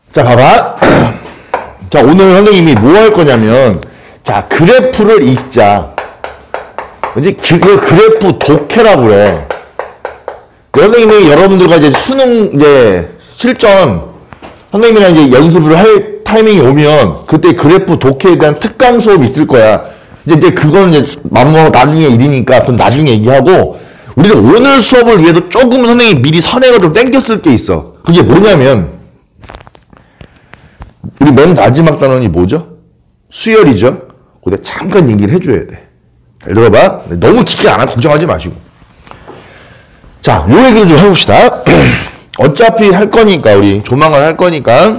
자, 봐봐. 자, 오늘 선생님이 뭐 할 거냐면, 자, 그래프를 읽자. 이제 그래프 독해라고 그래. 선생님이 여러분들과 이제 수능, 이제, 실전, 선생님이랑 이제 연습을 할 타이밍이 오면, 그때 그래프 독해에 대한 특강 수업이 있을 거야. 이제 그거는 이제, 나중에 일이니까, 그건 나중에 얘기하고, 우리는 오늘 수업을 위해서 조금 선생님이 미리 선행을 좀 땡겼을 게 있어. 그게 뭐냐면, 우리 맨 마지막 단원이 뭐죠? 수열이죠? 근데 잠깐 얘기를 해줘야 돼. 잘 들어봐. 너무 깊게 안 하고 걱정하지 마시고. 자, 요 얘기를 좀 해봅시다. 어차피 할 거니까, 우리 조만간 할 거니까.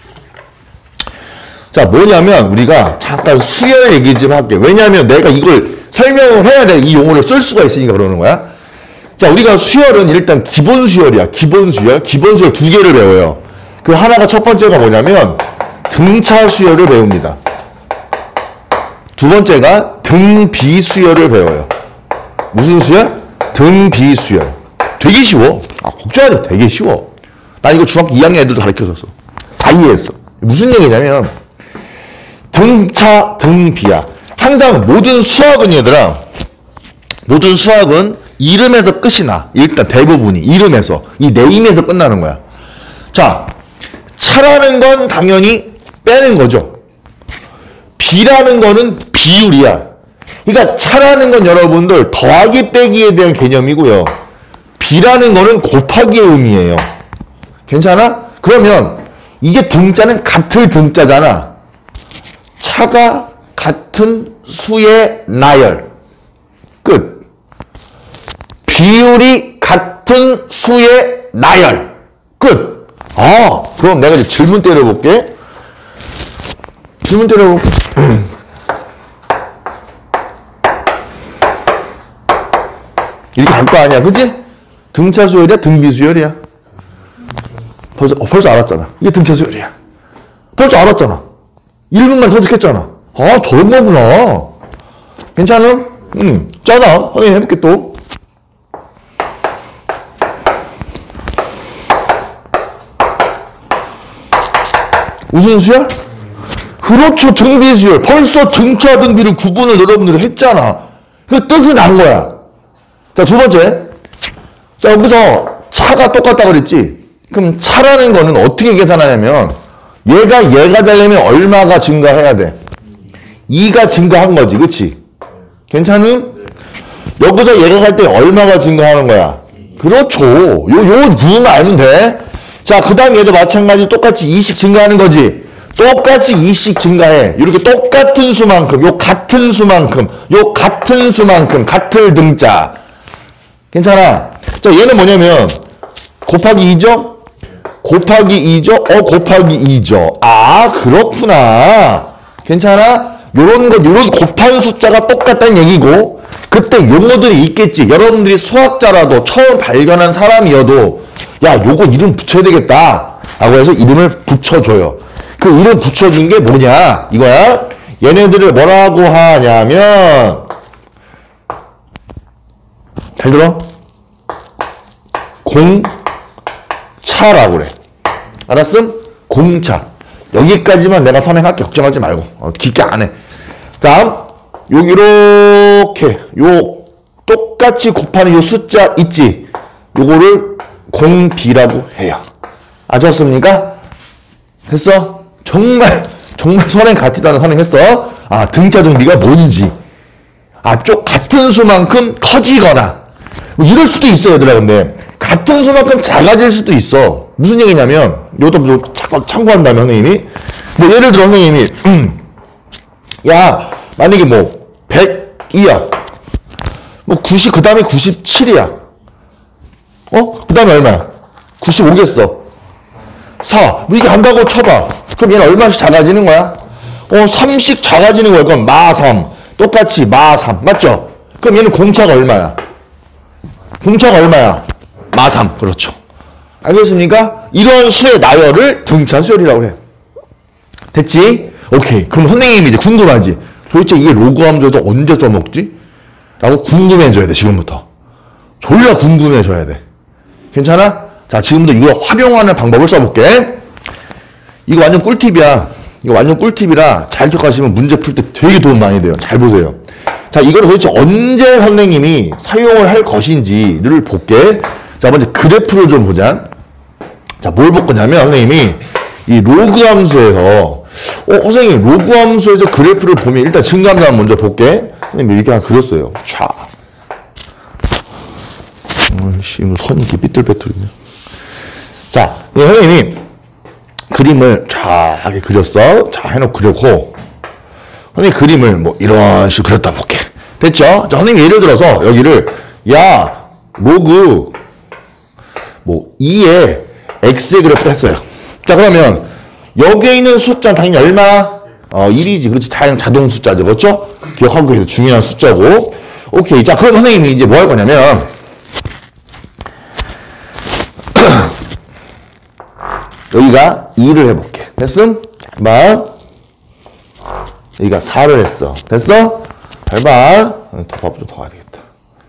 자, 뭐냐면 우리가 잠깐 수열 얘기 좀 할게. 왜냐면 내가 이걸 설명을 해야 돼. 이 용어를 쓸 수가 있으니까 그러는 거야. 자, 우리가 수열은 일단 기본 수열이야. 기본 수열. 기본 수열 두 개를 배워요. 그 하나가 첫 번째가 뭐냐면 등차 수열을 배웁니다. 두 번째가 등비 수열을 배워요. 무슨 수열? 등비 수열. 되게 쉬워. 걱정하지 마. 되게 쉬워. 나 이거 중학교 2학년 애들도 가르쳐줬어. 다 이해했어. 무슨 얘기냐면 등차, 등비야. 항상 모든 수학은 얘들아, 모든 수학은 이름에서 끝이 나. 일단 대부분이 이름에서, 이 네임에서 끝나는 거야. 자, 차라는 건 당연히 빼는 거죠. 비라는 거는 비율이야. 그러니까 차라는 건 여러분들 더하기 빼기에 대한 개념이고요. 비라는 거는 곱하기의 의미예요. 괜찮아? 그러면 이게 등자는 같을 등자잖아. 차가 같은 수의 나열. 끝. 비율이 같은 수의 나열. 끝. 그럼 내가 이제 질문 때려볼게. 질문 때려볼게. 이렇게 갈 거 아니야, 그치? 등차 수열이야, 등비 수열이야? 벌써 알았잖아. 이게 등차 수열이야. 벌써 알았잖아. 1분만 터득했잖아. 저런 거구나. 괜찮음? 짜다. 선생님 해볼게, 또. 무슨 수열? 그렇죠. 등비 수열. 벌써 등차, 등비를 구분을 여러분들이 했잖아. 그 뜻은 안 거야. 자, 두 번째. 자, 여기서 차가 똑같다고 그랬지? 그럼 차라는 거는 어떻게 계산하냐면, 얘가 되려면 얼마가 증가해야 돼? 2가 증가한 거지, 그치? 괜찮음? 여기서 얘가 갈 때 얼마가 증가하는 거야? 그렇죠. 요 부분만 알면 돼. 자, 그 다음 얘도 마찬가지로 똑같이 2씩 증가하는 거지. 똑같이 2씩 증가해. 이렇게 똑같은 수만큼, 요 같은 수만큼, 같을 등자. 괜찮아? 자, 얘는 뭐냐면, 곱하기 2죠? 곱하기 2죠? 곱하기 2죠. 그렇구나. 괜찮아? 요런 곱한 숫자가 똑같다는 얘기고, 그때 용어들이 있겠지. 여러분들이 수학자라도 처음 발견한 사람이어도, 야, 요거 이름 붙여야 되겠다. 라고 해서 이름을 붙여줘요. 그 이름 붙여준 게 뭐냐? 이거야. 얘네들을 뭐라고 하냐면, 잘 들어? 공차라고 그래. 알았음? 공차. 여기까지만 내가 선행할게. 걱정하지 말고. 깊게 안 해. 다음, 여기 이렇게 똑같이 곱하는 요 숫자 있지? 요거를 공비라고 해요. 아셨습니까? 됐어? 정말 선행 같이다는 선행했어. 등차 등비가 뭔지. 같은 수만큼 커지거나. 뭐 이럴 수도 있어요, 얘들아. 근데 같은 수만큼 작아질 수도 있어. 무슨 얘기냐면, 요것도 참고한다면 선생님이, 뭐 예를 들어 선생님이 야, 만약에 뭐 100이야. 뭐 90, 그 다음에 97이야. 그 다음에 얼마야? 95겠어. 4. 뭐 이게 간다고 쳐봐. 그럼 얘는 얼마씩 작아지는 거야? 3씩 작아지는 거야. 그럼 마3. 똑같이 마3. 맞죠? 그럼 얘는 공차가 얼마야? 공차가 얼마야? 마3. 그렇죠. 알겠습니까? 이런 수의 나열을 등차 수열이라고 해. 됐지? 오케이. 그럼 선생님이 이제 궁금하지? 도대체 이게 로그함수에서 언제 써먹지? 라고 궁금해져야 돼, 지금부터. 졸라 궁금해져야 돼. 괜찮아? 자, 지금부터 이거 활용하는 방법을 써볼게. 이거 완전 꿀팁이야. 이거 완전 꿀팁이라 잘 기억하시면 문제 풀 때 되게 도움 많이 돼요. 잘 보세요. 자, 이거를 도대체 언제 선생님이 사용을 할 것인지를 볼게. 자, 먼저 그래프를 좀 보자. 자, 뭘 볼 거냐면 선생님이 이 로그 함수에서 선생님 로그 함수에서 그래프를 보면 일단 증가함수 먼저 볼게. 선생님 이렇게 하나 그렸어요. 촤. 씨, 선이 이렇게 삐뚤빼뚤이네. 자, 선생님이 그림을 자 이렇게 그렸어. 자, 해놓고 그렸고 선생님 그림을 뭐 이런 식으로 그렸다 볼게. 됐죠? 자, 선생님 예를 들어서 여기를 야 로그 뭐 2에 x의 그래프를 했어요. 자, 그러면 여기에 있는 숫자는 당연히 얼마? 1이지. 그렇지. 당연히 자동 숫자죠. 그렇죠? 기억하고 계세요. 중요한 숫자고. 오케이. 자, 그럼 선생님이 이제 뭐 할 거냐면 여기가 2를 해볼게. 됐음? 막 여기가 4를 했어. 됐어? 잘 봐. 더 봐야 되겠다.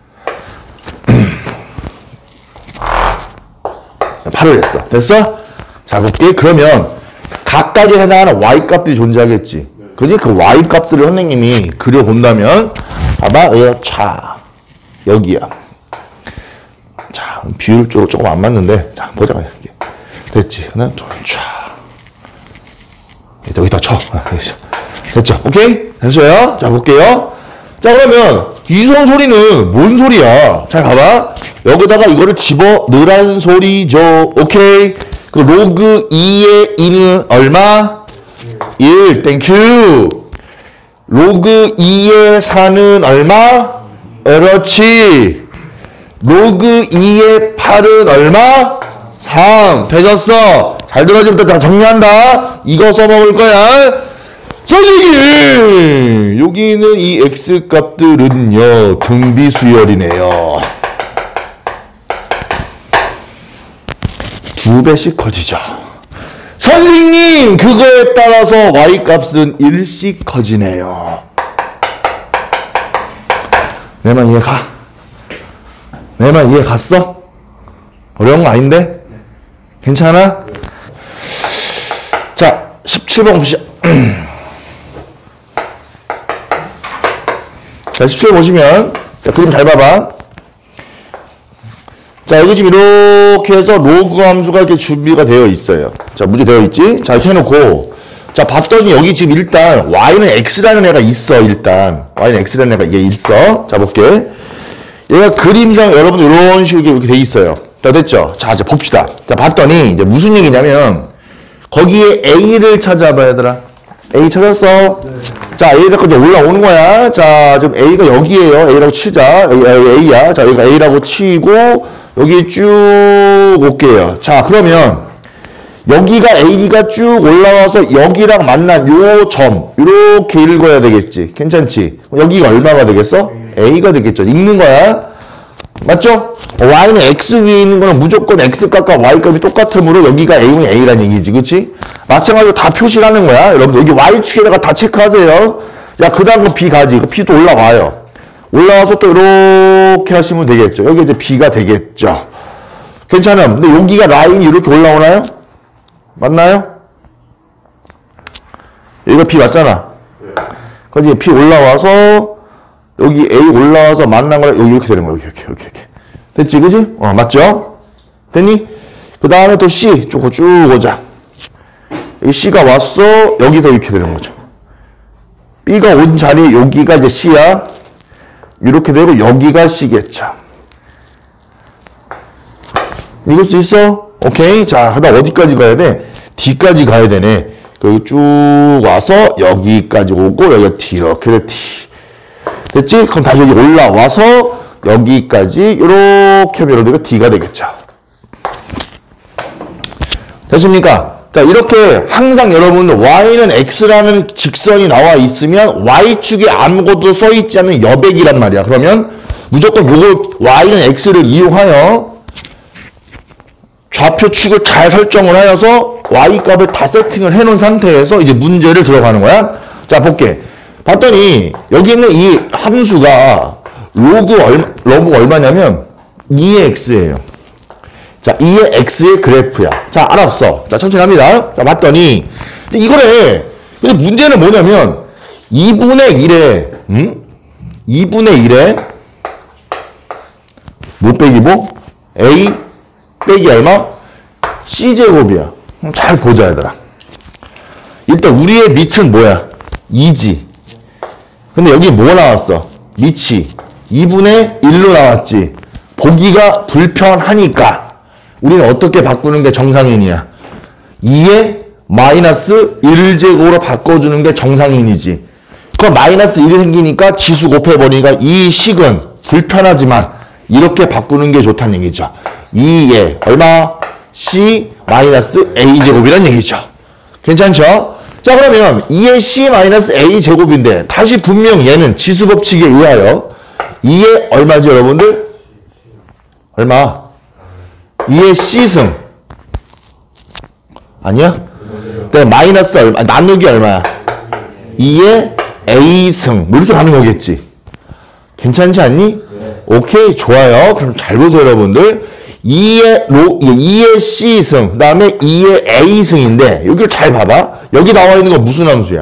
8을 했어. 됐어? 자, 볼게. 그러면 각각에 해당하는 y값들이 존재하겠지. 그지? 그 y값들을 선생님이 그려본다면 봐봐. 여기가 차. 여기야. 자, 비율적으로 조금 안 맞는데 자, 보자. 됐지? 하나, 둘, 차. 여기다 쳐. 됐죠? 오케이? 됐어요? 자, 볼게요. 자, 그러면 이성 소리는 뭔 소리야? 잘 봐봐. 여기다가 이거를 집어 넣으란 소리죠. 오케이? 그 로그 2의 2는 얼마? 1. 땡큐. 로그 2의 4는 얼마? 그렇지. 로그 2의 8은 얼마? 3. 되졌어. 잘 들어지부터 다 정리한다. 이거 써먹을 거야. 선생님! 여기 있는 이 x값들은요, 등비수열이네요. 2배씩 커지죠. 선생님! 그거에 따라서 y값은 1씩 커지네요. 내 말 이해 가? 내 말 이해 갔어? 어려운 거 아닌데? 괜찮아? 자, 17번 봅시다. 자, 17번 보시면, 자, 그림 잘 봐봐. 자, 여기 지금 이렇게 해서 로그 함수가 이렇게 준비가 되어 있어요. 자, 문제 되어 있지? 자, 이렇게 해놓고, 자, 봤더니 여기 지금 일단 y는 x라는 애가 있어, 일단. y는 x라는 애가 얘 있어. 자, 볼게. 얘가 그림상 여러분들 이런 식으로 이렇게 돼 있어요. 자, 됐죠? 자, 이제 봅시다. 자, 봤더니 이제 무슨 얘기냐면, 거기에 a를 찾아봐, 얘들아. a 찾았어? 네. 자, A라고 이제 올라오는 거야. 자, 지금 A가 여기에요. A라고 치자. A야. 자, 여기가 A라고 치고, 여기 쭉 올게요. 자, 그러면, 여기가 A가 쭉 올라와서 여기랑 만난 요 점, 요렇게 읽어야 되겠지. 괜찮지? 여기가 얼마가 되겠어? A가 되겠죠. 읽는 거야. 맞죠? Y는 X 위에 있는 거는 무조건 X값과 Y값이 똑같으므로 여기가 A는 A란 얘기지. 그치? 마찬가지로 다 표시를 하는 거야. 여러분들 여기 Y축에다가 다 체크하세요. 야, 그 다음 거 B 가지. 그 B도 올라와요. 올라와서 또 이렇게 하시면 되겠죠. 여기 이제 B가 되겠죠. 괜찮아. 근데 여기가 라인이 이렇게 올라오나요? 맞나요? 여기가 B 맞잖아. 그지? B 올라와서 여기 A 올라와서 만난 거랑 여기 이렇게 되는 거야. 이렇게. 됐지? 그지? 맞죠? 됐니? 그 다음에 또 C 쭉 오자. 여기 C가 왔어. 여기서 이렇게 되는 거죠. B가 온 자리 여기가 이제 C야. 이렇게 되고 여기가 C겠죠. 읽을 수 있어? 오케이. 자, 그다음 어디까지 가야 돼? D까지 가야 되네. 여기 쭉 와서 여기까지 오고 여기가 D 이렇게 돼. D. 됐지? 그럼 다시 여기 올라와서 여기까지 이렇게 하면 여기가 D가 되겠죠. 됐습니까? 자, 이렇게 항상 여러분들 Y는 X라는 직선이 나와 있으면 Y축에 아무것도 써있지 않는 여백이란 말이야. 그러면 무조건 요거 Y는 X를 이용하여 좌표축을 잘 설정을 하여서 Y값을 다 세팅을 해놓은 상태에서 이제 문제를 들어가는 거야. 자, 볼게. 봤더니 여기 있는 이 함수가 로그가 얼마냐면 2의 X예요. 자, 2의 x의 그래프야. 자, 알았어. 자, 천천히 합니다. 자, 봤더니 이거래. 근데 문제는 뭐냐면 2분의 1에 2분의 1에 뭐 빼기 뭐? a 빼기 얼마? c제곱이야. 잘 보자 얘들아. 일단 우리의 밑은 뭐야? 2지. 근데 여기 뭐 나왔어? 밑이 2분의 1로 나왔지. 보기가 불편하니까 우리는 어떻게 바꾸는 게 정상인이야? 2의 마이너스 1제곱으로 바꿔주는 게 정상인이지. 그럼 마이너스 1이 생기니까 지수 곱해버리니까 이 식은 불편하지만 이렇게 바꾸는 게 좋다는 얘기죠. 2의 얼마? c 마이너스 a제곱이란 얘기죠. 괜찮죠? 자, 그러면 2의 c 마이너스 a제곱인데 다시 분명 얘는 지수 법칙에 의하여 2의 얼마지 여러분들? 얼마? 2의 c승 아니야? 네, 마이너스 얼마? 나누기 얼마야? 2의 a승 뭐 이렇게 가는 거겠지. 괜찮지 않니? 오케이, 좋아요. 그럼 잘 보세요 여러분들. 2의 c승 그 다음에 2의 a승인데 여기를 잘 봐봐. 여기 나와 있는 건 무슨 함수야?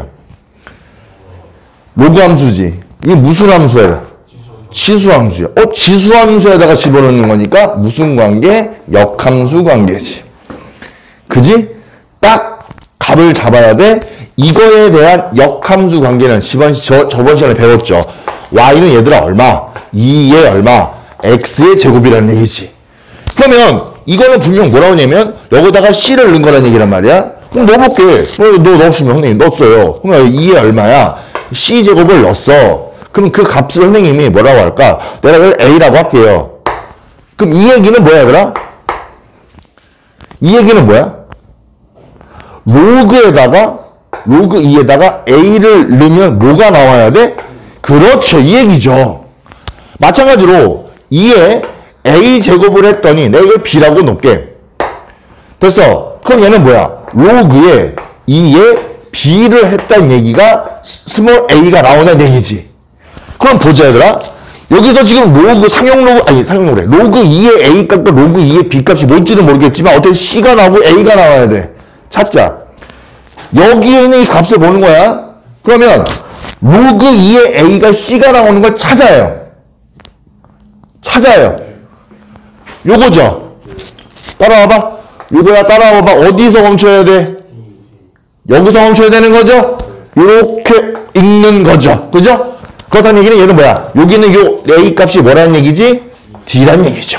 로그 함수지. 이게 무슨 함수야? 치수함수야. 치수함수에다가 집어넣는 거니까 무슨 관계? 역함수 관계지. 그지? 딱 값을 잡아야 돼. 이거에 대한 역함수 관계는 저번 시간에 배웠죠. y는 얘들아 얼마? 2의 얼마? x의 제곱이라는 얘기지. 그러면 이거는 분명 뭐라고 하냐면 여기다가 c를 넣은 거라는 얘기란 말이야. 그럼 넣어볼게. 너 넣었으면 선생님 넣었어요. 그럼 2의 얼마야? c제곱을 넣었어. 그럼 그 값을 선생님이 뭐라고 할까? 내가 이걸 a라고 할게요. 그럼 이 얘기는 뭐야 얘들아? 이 얘기는 뭐야? 로그 2에다가 a를 넣으면 뭐가 나와야 돼? 그렇죠. 이 얘기죠. 마찬가지로 2에 a제곱을 했더니 내가 이걸 b라고 놓을게. 됐어. 그럼 얘는 뭐야? 로그에 2에 b를 했다는 얘기가 스몰 a가 나오는 얘기지. 그럼 보자 얘들아. 여기서 지금 로그 로그 2의 a 값과 로그 2의 b 값이 뭔지는 모르겠지만 어떻게 c가 나오고 a가 나와야 돼. 찾자. 여기에 있는 이 값을 보는 거야. 그러면 로그 2의 a가 c가 나오는 걸 찾아요. 요거죠. 따라와봐. 요거야 따라와봐. 어디서 멈춰야 돼? 여기서 멈춰야 되는 거죠? 요렇게 읽는 거죠. 그죠? 그렇다는 얘기는 얘는 뭐야? 여기는 요 a 값이 뭐라는 얘기지? d란 얘기죠.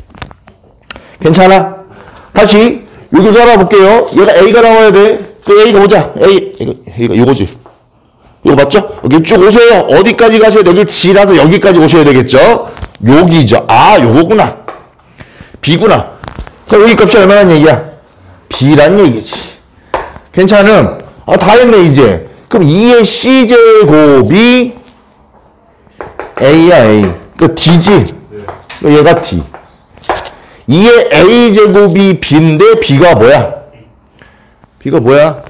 괜찮아? 다시 여기 따라볼게요. 얘가 a가 나와야 돼. 그 a가 보자. 이거 요거지. 이거 맞죠? 여기 쭉 오세요. 어디까지 가셔야 돼? 여기 d라서 여기까지 오셔야 되겠죠? 여기죠. 아, 요거구나. b구나. 그럼 여기 값이 얼마란 얘기야? b란 얘기지. 괜찮음? 아, 다 했네, 이제. 그럼 2의 c제곱이 a야, a. 그 d지? 얘가 d. 2의 a제곱이 b인데 b가 뭐야? b가 뭐야?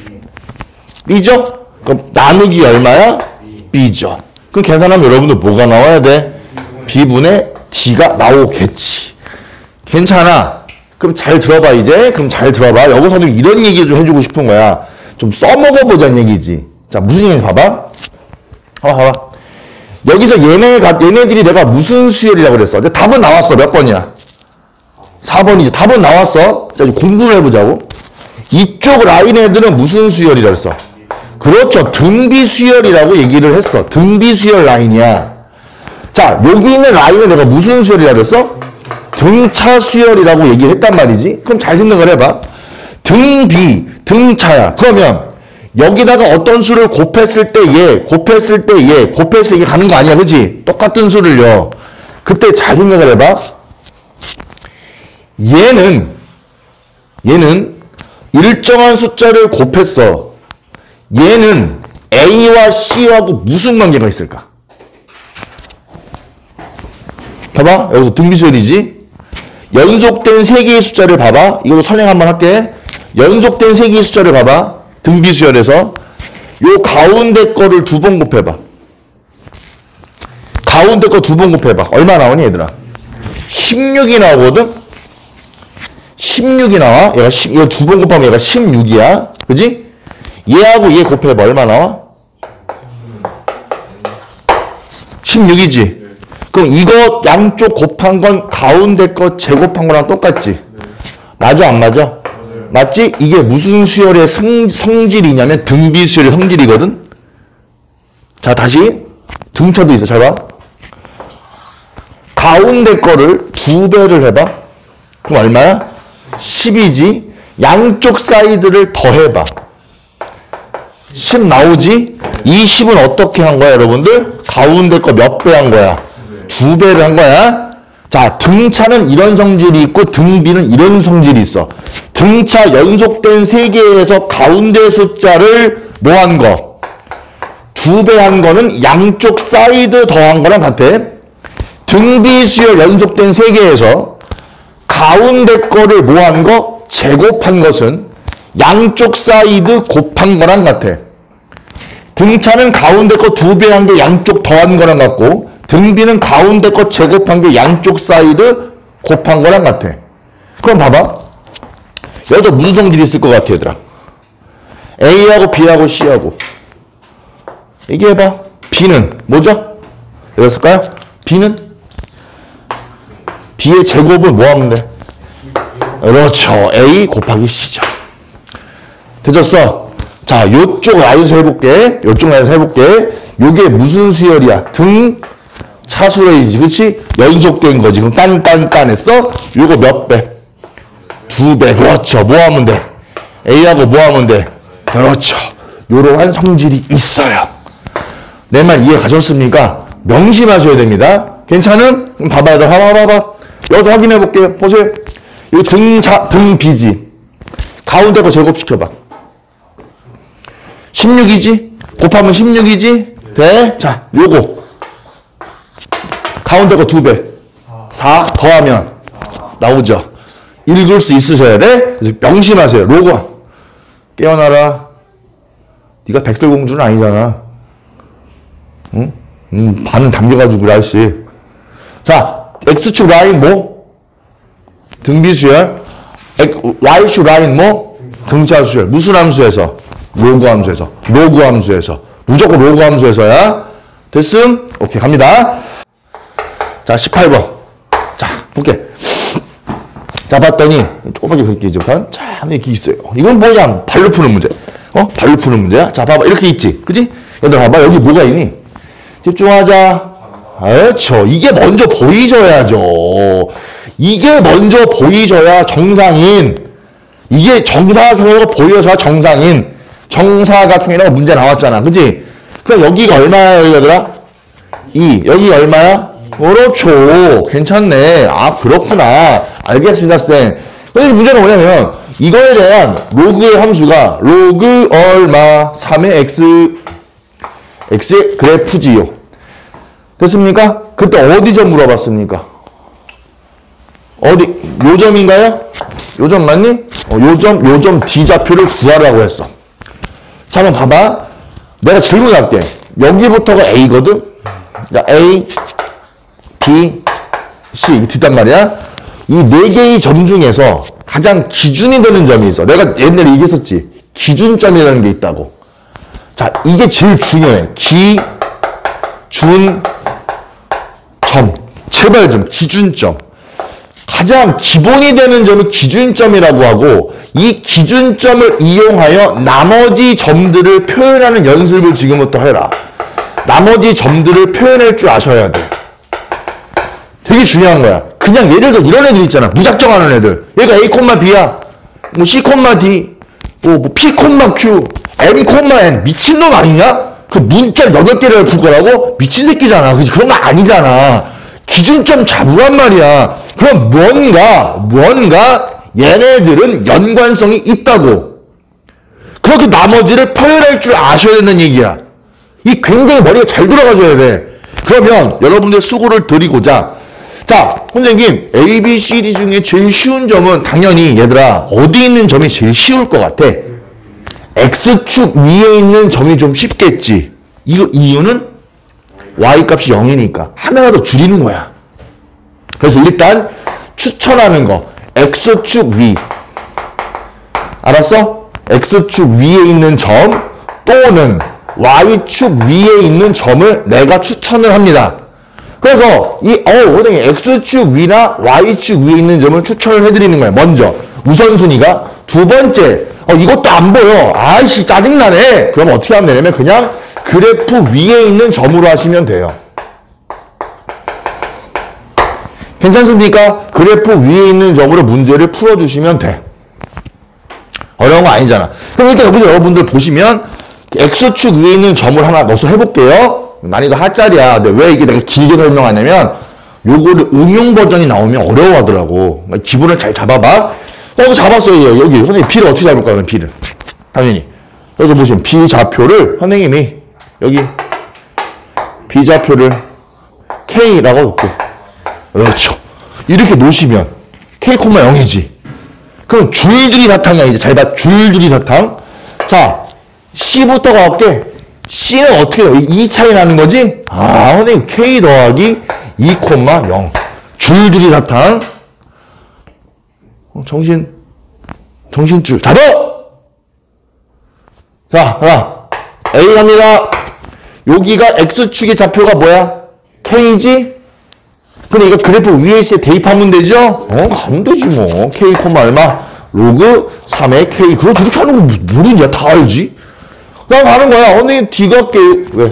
b죠? 그럼 나누기 얼마야? b죠. 그럼 계산하면 여러분들 뭐가 나와야 돼? b분의 d가 나오겠지. 괜찮아. 그럼 잘 들어봐 이제. 그럼 잘 들어봐. 여기서도 이런 얘기를 좀 해주고 싶은 거야. 좀 써먹어보자는 얘기지. 자, 무슨 얘기 봐봐. 봐봐. 여기서 얘네들이 내가 무슨 수열이라고 그랬어? 근데 답은 나왔어. 몇 번이야? 4번이지. 답은 나왔어. 자, 공부를 해보자고. 이쪽 라인 애들은 무슨 수열이라고 했어? 그렇죠. 등비 수열이라고 얘기를 했어. 등비 수열 라인이야. 자, 여기 있는 라인을 내가 무슨 수열이라고 했어? 등차 수열이라고 얘기를 했단 말이지. 그럼 잘 생각을 해봐. 등비, 등차야. 그러면 여기다가 어떤 수를 곱했을 때 얘, 곱했을 때 얘, 곱했을 때 이게 가는 거 아니야. 그치? 똑같은 수를요. 그때 잘 생각을 해봐. 얘는 일정한 숫자를 곱했어. 얘는 A와 C하고 무슨 관계가 있을까? 봐봐. 여기서 등비수열이지. 연속된 3개의 숫자를 봐봐. 이걸로 설명 한번 할게. 연속된 3개의 숫자를 봐봐. 등비수열에서 요 가운데 거를 2번 곱해봐. 가운데 거 2번 곱해봐. 얼마 나오니 얘들아? 16이 나오거든? 16이 나와. 얘가 이거 두 번 곱하면 얘가 16이야. 그지? 얘하고 얘 곱해봐. 얼마 나와? 16이지? 그럼 이거 양쪽 곱한 건 가운데 거 제곱한 거랑 똑같지? 맞아, 안 맞아? 맞지? 이게 무슨 수열의 성질이냐면 등비 수열의 성질이거든? 자, 다시. 등차도 있어. 잘 봐. 가운데 거를 2배를 해봐. 그럼 얼마야? 10이지? 양쪽 사이드를 더해봐. 10 나오지? 이 10은 어떻게 한 거야, 여러분들? 가운데 거 몇 배 한 거야? 2배를 한 거야. 자, 등차는 이런 성질이 있고 등비는 이런 성질이 있어. 등차 연속된 3개에서 가운데 숫자를 뭐 한 거? 2배 한 거는 양쪽 사이드 더한 거랑 같아. 등비 수열 연속된 3개에서 가운데 거를 뭐 한 거? 제곱한 것은 양쪽 사이드 곱한 거랑 같아. 등차는 가운데 거 2배 한 게 양쪽 더한 거랑 같고, 등비는 가운데 거 제곱한 게 양쪽 사이드 곱한 거랑 같아. 그럼 봐봐. 여기서 무슨 성질이 있을 것 같아, 얘들아? A하고 B하고 C하고. 얘기해봐. B는 뭐죠? 이랬을까요? B는? B의 제곱은 뭐 하면 돼? 그렇죠. A 곱하기 C죠. 되졌어? 자, 요쪽 라인에서 해볼게. 요쪽 라인에서 해볼게. 요게 무슨 수열이야? 등 차수열이지. 그치? 연속된 거지. 그럼 딴 했어? 요거 몇 배? 2배. 그렇죠. 뭐 하면 돼? A하고 뭐 하면 돼? 그렇죠. 요러한 성질이 있어요. 내 말 이해 가셨습니까? 명심하셔야 됩니다. 괜찮은? 그럼 봐봐. 봐봐. 여기서 확인해 볼게요. 보세요. 이 등 B지. 가운데 거 제곱시켜봐. 16이지? 곱하면 16이지? 돼? 자, 요거. 가운데 거 2배. 4 더하면 나오죠. 읽을 수 있으셔야 돼? 그래서 명심하세요. 로고. 깨어나라. 네가 백설공주는 아니잖아. 응? 반은 당겨가지고 그래, 아저씨. 자, X축 라인 뭐? 등비수열. Y축 라인 뭐? 등차수열. 무슨 함수에서? 로그 함수에서. 로그 함수에서. 무조건 로그 함수에서야. 됐음? 오케이, 갑니다. 자, 18번. 자, 볼게. 자, 봤더니, 조금밖에 그렇게 이제부터. 자, 이렇게 있어요. 이건 뭐냐? 발로 푸는 문제. 발로 푸는 문제야. 자, 봐봐. 이렇게 있지. 그지? 얘들 봐봐. 여기 뭐가 있니? 집중하자. 그렇죠. 이게 먼저 보이셔야죠. 이게 먼저 보이셔야 정상인. 이게 정사각형이라고 보여줘야 정상인. 정사각형이라고 문제 나왔잖아. 그치? 그럼 여기가 얼마야, 얘들아? 2. 여기가 얼마야? 그렇죠. 괜찮네. 아, 그렇구나. 알겠습니다, 쌤. 근데 문제가 뭐냐면, 이거에 대한 로그의 함수가 로그 얼마? 3의 x의 그래프지요. 됐습니까? 그때 어디점 물어봤습니까? 어디? 요점인가요? 요점 맞니? 요점 D좌표를 구하라고 했어. 자, 한번 봐봐. 내가 질문할게. 여기부터가 A거든? 자, A, B, C. 뒷단 말이야. 이 4개의 점 중에서 가장 기준이 되는 점이 있어. 내가 옛날에 얘기했었지. 기준점이라는 게 있다고. 자, 이게 제일 중요해. 기준점. 제발 좀, 기준점. 가장 기본이 되는 점을 기준점이라고 하고, 이 기준점을 이용하여 나머지 점들을 표현하는 연습을 지금부터 해라. 나머지 점들을 표현할 줄 아셔야 돼. 되게 중요한 거야. 그냥 예를 들어 이런 애들 있잖아. 무작정하는 애들. 얘가 A, B야. 뭐 C, D. 뭐 P, Q. M, N. 미친놈 아니냐? 그 문자 8개를 풀 거라고? 미친 새끼잖아. 그지? 그런 거 아니잖아. 기준점 잡으란 말이야. 그럼 뭔가 얘네들은 연관성이 있다고. 그렇게 나머지를 표현할 줄 아셔야 된다는 얘기야. 이 굉장히 머리가 잘 돌아가셔야 돼. 그러면 여러분들 수고를 드리고자, 자, 선생님, A, B, C, D 중에 제일 쉬운 점은 당연히 얘들아, 어디 있는 점이 제일 쉬울 것 같아? X축 위에 있는 점이 좀 쉽겠지. 이유는 Y값이 0이니까 하나라도 줄이는 거야. 그래서 일단 추천하는 거, X축 위. 알았어? X축 위에 있는 점 또는 Y축 위에 있는 점을 내가 추천을 합니다. 그래서 선생님 X축 위나 Y축 위에 있는 점을 추천을 해드리는 거예요. 먼저 우선순위가. 두 번째 이것도 안 보여. 아이씨 짜증나네. 그럼 어떻게 하면 되냐면 그냥 그래프 위에 있는 점으로 하시면 돼요. 괜찮습니까? 그래프 위에 있는 점으로 문제를 풀어주시면 돼. 어려운 거 아니잖아. 그럼 일단 여기서 여러분들 보시면 X축 위에 있는 점을 하나 넣어서 해볼게요. 난이도 하짜리야. 근데 왜 이게 내가 길게 설명하냐면 요거를 응용 버전이 나오면 어려워하더라고. 기본을 잘 잡아봐. 잡았어요. 여기 선생님 B를 어떻게 잡을까요? 그럼 B를 당연히 여기 보시면 B 좌표를 선생님이 여기 B 좌표를 K라고 놓고 그렇죠. 이렇게 놓으시면 K,0이지. 그럼 줄줄이 사탕이야. 이제 잘 봐. 줄줄이 사탕. 자, C부터 가볼게. C는 어떻게 돼? 2 차이 나는 거지? 선생님 K 더하기 2,0. 줄줄이 사탕. 정신줄. 잡아! 자, 하나. A 갑니다. 여기가 X축의 좌표가 뭐야? K지? 근데 이거 그래프 위에 시에 대입하면 되죠? 가면 되지 뭐. K, 얼마? 로그 3의 K. 그렇지. 이렇게 하는 거 모르냐? 다 알지? 그냥 가는 거야. 선생님 D가 K.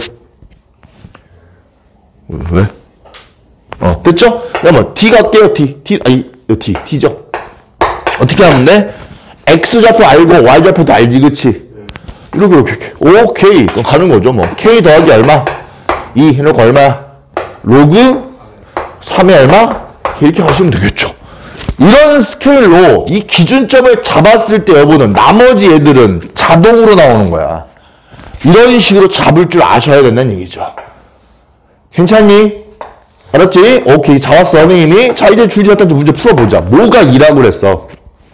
왜? 됐죠? 그러면 D가 깨요. D죠? 어떻게 하면 돼? X좌표 알고 Y좌표도 알지, 그치? 이렇게. 오케이. 그럼 가는 거죠, 뭐. K 더하기 얼마? 2 해놓고 얼마야? 로그 3에 얼마? 이렇게 하시면 되겠죠. 이런 스케일로 이 기준점을 잡았을 때 여러분은 나머지 애들은 자동으로 나오는 거야. 이런 식으로 잡을 줄 아셔야 된다는 얘기죠. 괜찮니? 알았지? 오케이. 잡았어, 선생님이. 자, 이제 줄지 갖다 문제 풀어보자. 뭐가 2라고 그랬어?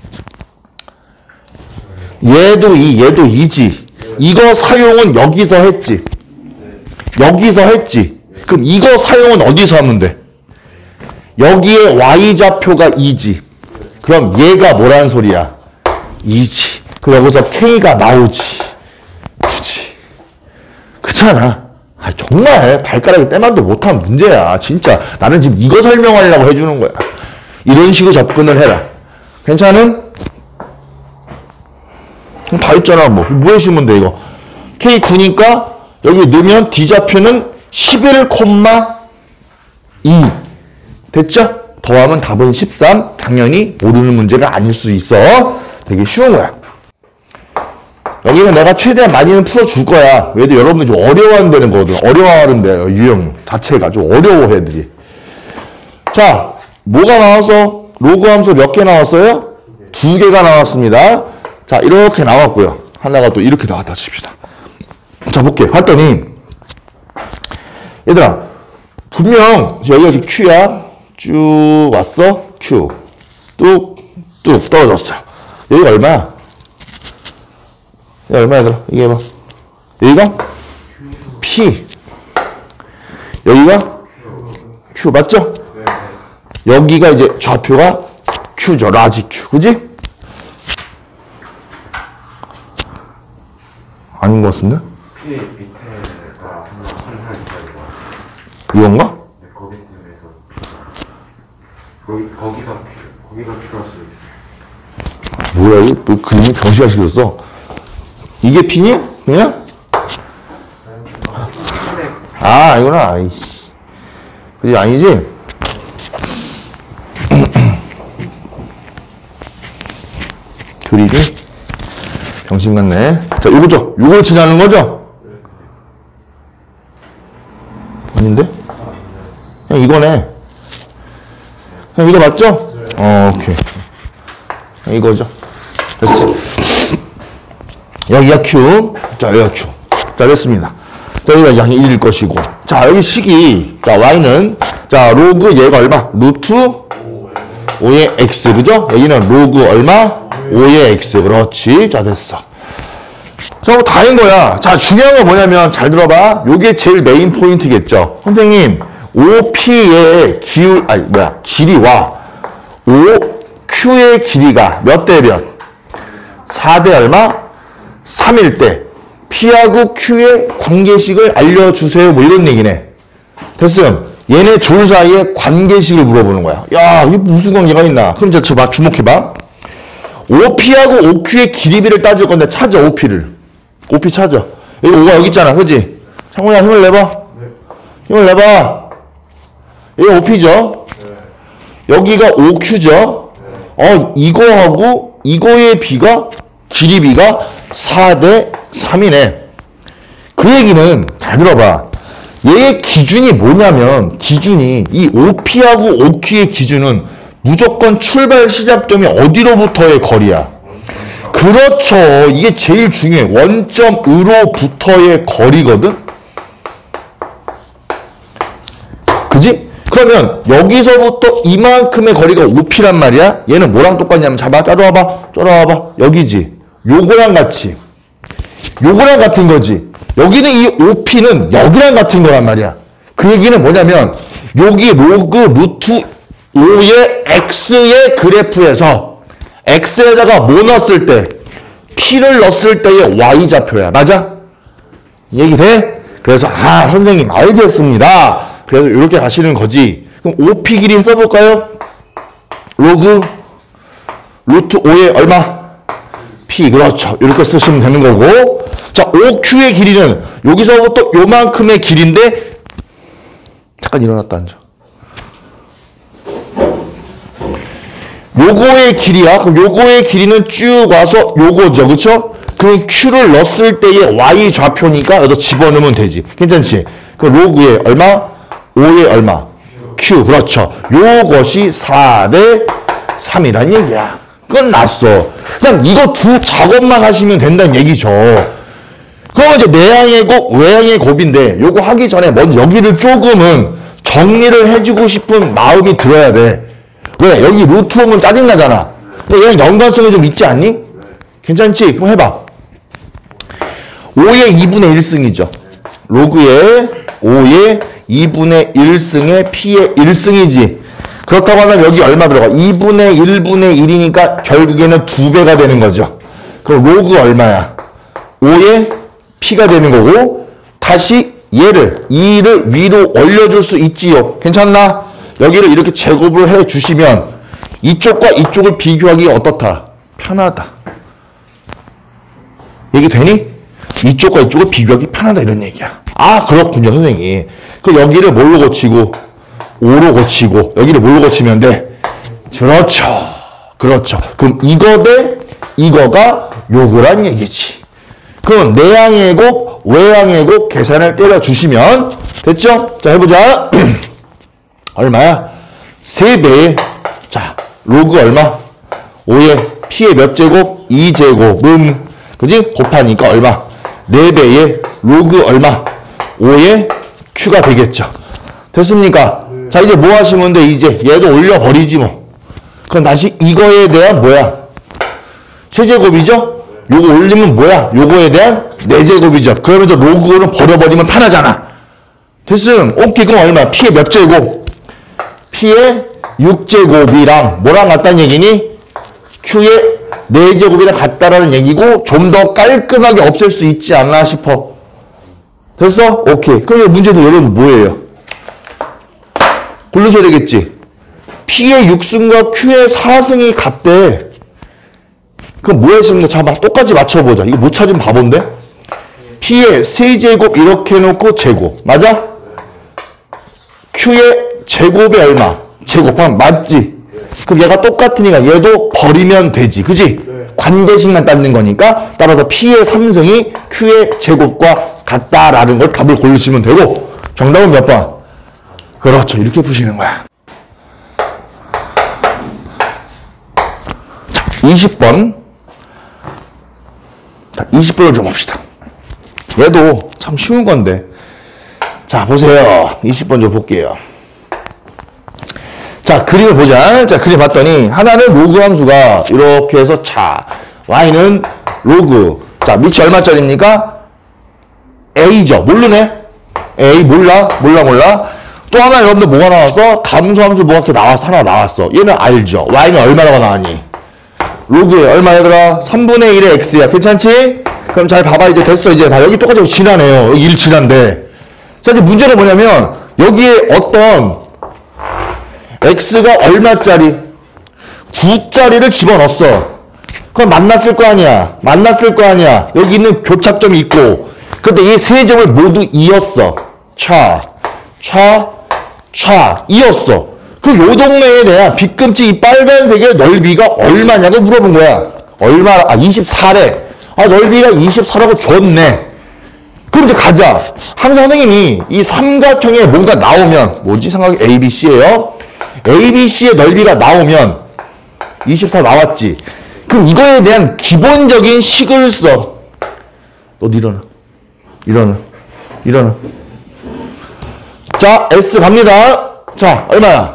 얘도 2, 얘도 2지. 이거 사용은 여기서 했지. 여기서 했지. 그럼 이거 사용은 어디서 하면 돼? 여기에 Y좌표가 2지. 그럼 얘가 뭐라는 소리야? 2지. 그럼 여기서 K가 나오지. 굳이. 그렇잖아. 정말 발가락에 때만도 못한 문제야. 진짜 나는 지금 이거 설명하려고 해주는 거야. 이런 식으로 접근을 해라. 괜찮은? 다 있잖아. 뭐 해주면 돼 이거. K9니까 여기 넣으면 D좌표는 11,2 됐죠? 더하면 답은 13. 당연히 모르는 문제가 아닐 수 있어. 되게 쉬운 거야. 여기는 내가 최대한 많이는 풀어줄 거야. 왜냐면 여러분들 좀 어려워한다는 거거든. 어려워하는데 유형 자체가 좀 어려워 애들이. 자, 뭐가 나와서 로그 함수 몇 개 나왔어요? 2개가 나왔습니다. 자, 이렇게 나왔고요. 하나가 또 이렇게 나왔다 칩시다. 자, 볼게. 봤더니 얘들아 분명 여기가 지금 Q야. 쭉 왔어. Q. 뚝뚝 떨어졌어. 여기가 얼마야? 얼마야, 얘들아? 이게 봐. 여기가 P. 여기가 Q. 맞죠? 여기가 이제 좌표가 Q죠. 라지 Q. 그지? 아닌 것 같은데? P 밑에가 하나 이건가? 네, 거기쯤에서 거기가 필요하시죠. 뭐야, 이거? 뭐 그림이 병시가 생겼어. 이게 P니? 그냥? 이거나. 아이씨. 그게 아니지? 그림이 병신 같네. 자, 이거죠? 이걸 치자는 거죠? 아닌데? 그냥 이거네. 그냥 이거 맞죠? 오케이. 그냥 이거죠. 됐어. 여기가 Q. 자, 여기가 Q. 자, 됐습니다. 자, 여기가 양이 1일 것이고. 자, 여기 식이. 자, Y는. 자, 로그 얘가 얼마? 루트 5의 X. 그죠? 여기는 로그 얼마? 5의 X. 그렇지. 자, 됐어. 자, 뭐 다인 거야. 자, 중요한 건 뭐냐면, 잘 들어봐. 요게 제일 메인 포인트겠죠. 선생님, OP의 길이와 Q의 길이가 몇 대 몇? 4대 얼마? 3일 때 P하고 Q의 관계식을 알려주세요. 뭐 이런 얘기네. 됐음. 얘네 둘 사이의 관계식을 물어보는 거야. 야, 이게 무슨 관계가 있나? 그럼 이제 주목해봐. OP하고 OQ의 길이비를 따질 건데 찾아, OP를. OP 찾아. 여기 O가 여기 있잖아. 그지? 창훈아, 힘을 내봐. 힘을 내봐. 여기 OP죠? 여기가 OQ죠? 이거하고 이거의 B가 길이비가 4대 3이네. 그 얘기는 잘 들어봐. 얘의 기준이 뭐냐면 기준이 이 OP하고 OQ의 기준은 무조건 출발 시작점이 어디로부터의 거리야. 그렇죠. 이게 제일 중요해. 원점으로부터의 거리거든. 그지? 그러면 여기서부터 이만큼의 거리가 OP란 말이야. 얘는 뭐랑 똑같냐면 잡아. 따라와봐. 여기지. 요거랑 같이. 요거랑 같은 거지. 여기는 이 OP는 여기랑 같은 거란 말이야. 그 얘기는 뭐냐면 여기 로그 루트 5의 X의 그래프에서 X에다가 뭐 넣었을 때? P를 넣었을 때의 Y좌표야. 맞아? 얘기 돼? 그래서 선생님 알겠습니다. 그래서 이렇게 가시는 거지. 그럼 OP 길이 써볼까요? 로그 루트 5의 얼마? P. 그렇죠. 이렇게 쓰시면 되는 거고. 자, OQ의 길이는 여기서부터 요만큼의 길인데 잠깐 일어났다 앉아. 요거의 길이야. 그럼 요거의 길이는 쭉 와서 요거죠. 그쵸? 그럼 Q를 넣었을 때의 Y 좌표니까 여기다 집어넣으면 되지. 괜찮지? 그럼 로그의 얼마? 5의 얼마? Q. 그렇죠. 요것이 4대 3이란 얘기야. 끝났어. 그냥 이거 두 작업만 하시면 된다는 얘기죠. 그러면 이제 내향의 곱, 외향의 곱인데 요거 하기 전에 먼저 여기를 조금은 정리를 해주고 싶은 마음이 들어야 돼. 왜? 여기 루트 오면 짜증나잖아. 근데 얘는 연관성이 좀 있지 않니? 괜찮지? 그럼 해봐. 5의 2분의 1승이죠. 로그의 5의 2분의 1승의 P의 1승이지. 그렇다고 하면 여기 얼마 들어가? 2분의 1분의 1이니까 결국에는 2배가 되는 거죠. 그럼 로그 얼마야? 5의 P가 되는 거고 다시 얘를 2를 위로 올려줄 수 있지요. 괜찮나? 여기를 이렇게 제곱을 해주시면 이쪽과 이쪽을 비교하기가 어떻다? 편하다. 얘기 되니? 이쪽과 이쪽을 비교하기 편하다 이런 얘기야. 그렇군요 선생님. 그 여기를 뭘로 고치고 5로 고치고 여기를 뭘로 고치면 돼? 그렇죠. 그럼 이거 대 이거가 요거란 얘기지. 그럼 내향의 곱, 외향의 곱 계산을 때려주시면 됐죠? 자 해보자. 얼마야? 3배. 자 로그 얼마? 5의 P의 몇 제곱? 2제곱은 그지? 곱하니까 얼마? 4배의 로그 얼마? 5의 Q가 되겠죠. 됐습니까? 자 이제 뭐 하시면 돼? 이제 얘도 올려버리지 뭐. 그럼 다시 이거에 대한 뭐야? 세제곱이죠? 요거 올리면 뭐야? 요거에 대한 4제곱이죠. 그러면서 로그를 버려버리면 편하잖아. 됐음. 오케이. 그럼 얼마? P의 몇 제곱? P의 6제곱이랑 뭐랑 같다는 얘기니? Q의 4제곱이랑 같다라는 얘기고 좀 더 깔끔하게 없앨 수 있지 않나 싶어. 됐어? 오케이. 그럼 문제도 여러분 뭐예요? 고르셔야 되겠지. P의 6승과 Q의 4승이 같대. 그럼 뭐 하시는 거 잡아. 똑같이 맞춰보자. 이거 못 찾으면 바본데? P의 세제곱 이렇게 해놓고 제곱. 맞아? Q의 제곱이 얼마? 제곱하면 맞지? 그럼 얘가 똑같으니까 얘도 버리면 되지. 그지? 관계식만 따는 거니까 따라서 P의 3승이 Q의 제곱과 같다라는 걸 답을 고르시면 되고 정답은 몇 번? 그렇죠. 이렇게 푸시는 거야. 20번. 자, 20번을 좀 봅시다. 얘도 참 쉬운 건데. 자, 보세요. 20번 좀 볼게요. 자, 그림을 보자. 자, 그림 봤더니 하나는 로그 함수가 이렇게 해서 자, y는 로그. 자, 밑이 얼마짜리입니까? a죠. 모르네? a 몰라. 또 하나 여러분들 뭐가 나왔어? 감소함수 뭐가 이렇게 나와서 하나 나왔어. 얘는 알죠. y는 얼마라고 나왔니? 로그에 얼마 얘들아? 3분의 1의 x야. 괜찮지? 그럼 잘 봐봐. 이제 됐어. 이제 다 여기 똑같이 지나네요. 여기 1 지난데. 자, 이제 문제는 뭐냐면 여기에 어떤 x가 얼마짜리? 9짜리를 집어넣었어. 그럼 만났을 거 아니야. 만났을 거 아니야. 여기 있는 교착점이 있고. 근데 이 세 점을 모두 이었어. 이었어. 그 요 동네에 대한 빗금치 이 빨간색의 넓이가 얼마냐고 물어본 거야. 얼마? 24래. 넓이가 24라고 줬네. 그럼 이제 가자. 항상 선생님이 이 삼각형에 뭔가 나오면 뭐지? 삼각형 ABC예요. ABC의 넓이가 나오면 24 나왔지. 그럼 이거에 대한 기본적인 식을 써. 너도 일어나. 자, S 갑니다. 자, 얼마야?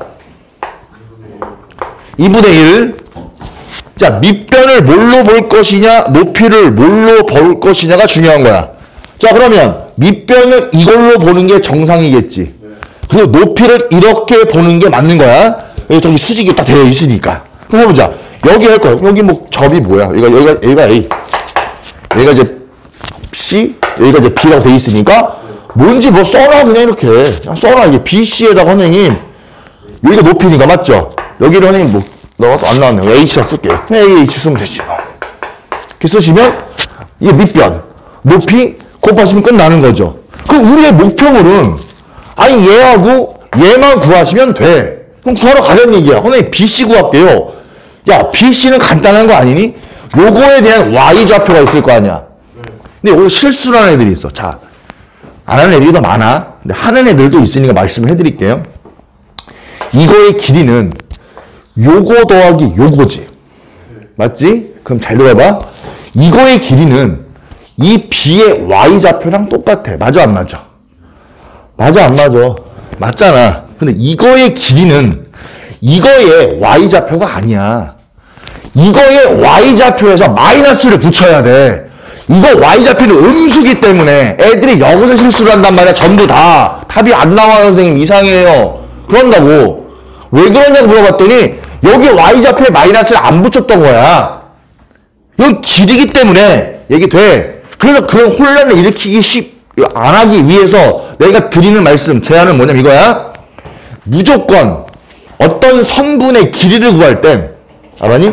2분의 1. 자, 밑변을 뭘로 볼 것이냐, 높이를 뭘로 볼 것이냐가 중요한 거야. 자, 그러면 밑변을 이걸로 보는 게 정상이겠지. 그리고 높이를 이렇게 보는 게 맞는 거야. 여기 저기 수직이 딱 되어 있으니까. 그럼 해보자. 여기 할 거야. 여기 뭐 접이 뭐야? 여기가 A. 여기가 이제 C, 여기가 이제 B라고 되어 있으니까 뭔지 뭐 써놔 그냥 이렇게. 그냥 써놔. 이게 BC에다가 선생님 여기가 높이니까 맞죠? 여기를 선생님 뭐 넣어서 안 나왔네. H라 쓸게요. 그냥 H 쓰면 되지. 이렇게 쓰시면 이게 밑변, 높이 곱하시면 끝나는 거죠. 그럼 우리의 목표물은 아니 얘하고 얘만 구하시면 돼. 그럼 구하러 가자는 얘기야. 선생님 BC 구할게요. 야, BC는 간단한 거 아니니? 요거에 대한 Y좌표가 있을 거 아니야. 근데 여기 실수를 하는 애들이 있어. 자, 안 하는 애들이 더 많아. 근데 하는 애들도 있으니까 말씀을 해드릴게요. 이거의 길이는 요거 더하기 요거지. 맞지? 그럼 잘 들어봐. 이거의 길이는 이 B의 Y좌표랑 똑같아. 맞아, 안 맞아? 맞아, 안 맞아? 맞잖아. 근데 이거의 길이는 이거의 Y좌표가 아니야. 이거의 Y좌표에서 마이너스를 붙여야 돼. 이거 Y좌표는 음수기 때문에 애들이 여기서 실수를 한단 말이야. 전부 다. 답이 안 나와요, 선생님. 이상해요. 그런다고. 왜 그러냐고 물어봤더니 여기 Y좌표에 마이너스를 안 붙였던 거야. 이건 길이기 때문에 얘기 돼. 그래서 그런 혼란을 일으키기 안 하기 위해서 내가 드리는 말씀, 제안은 뭐냐면 이거야. 무조건 어떤 선분의 길이를 구할 땐 알았니?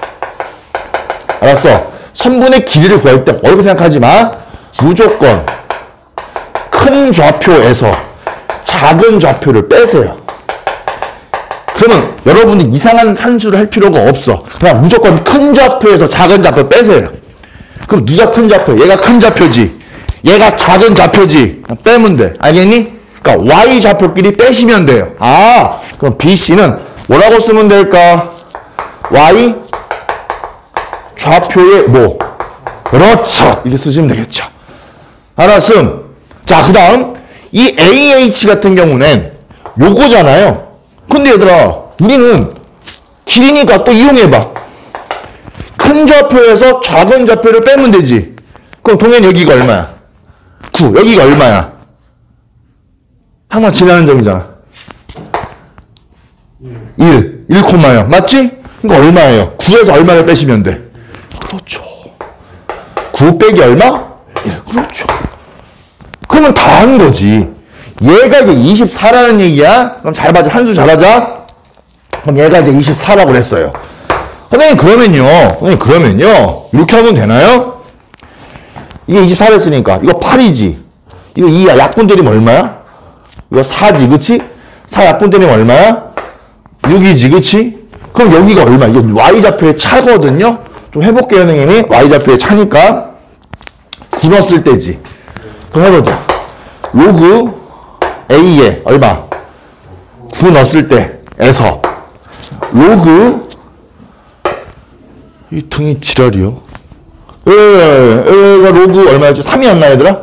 알았어. 선분의 길이를 구할 때 어렵게 생각하지 마. 무조건 큰 좌표에서 작은 좌표를 빼세요. 그러면 여러분이 이상한 산수를 할 필요가 없어. 그냥 무조건 큰 좌표에서 작은 좌표 빼세요. 그럼 누가 큰 좌표? 얘가 큰 좌표지. 얘가 작은 좌표지. 빼면 돼. 알겠니? 그러니까 Y 좌표끼리 빼시면 돼요. 그럼 BC는 뭐라고 쓰면 될까? Y 좌표의 뭐? 그렇죠. 이렇게 쓰시면 되겠죠. 알았음. 자, 그 다음 이 AH 같은 경우는 요거잖아요. 근데 얘들아, 우리는 길이니까 또 이용해봐. 큰 좌표에서 작은 좌표를 빼면 되지. 그럼 동현 여기가 얼마야? 9. 여기가 얼마야? 항상 지나는 점이잖아. 1,0 맞지? 이거 얼마예요? 9에서 얼마를 빼시면 돼? 그렇죠. 9 빼기 얼마? 1. 그렇죠. 그러면 다 한 거지. 얘가 이제 24라는 얘기야? 그럼 잘 봐줘. 한 수 잘하자. 그럼 얘가 이제 24라고 그랬어요. 선생님, 그러면요. 이렇게 하면 되나요? 이게 24랬으니까. 이거 8이지. 이거 2야. 약분 때리면 얼마야? 이거 4지, 그치? 4 약분 때리면 얼마야? 6이지, 그치? 그럼 여기가 얼마? 이게 Y좌표의 차거든요? 좀 해볼게요, 선생님이. Y좌표의 차니까. 9 넣었을 때지. 그럼 해보자. 로그 A에 얼마? 9 넣었을 때에서 로그 이 등이 지랄이요. 얘가 로그 얼마였지? 3이었나 얘들아?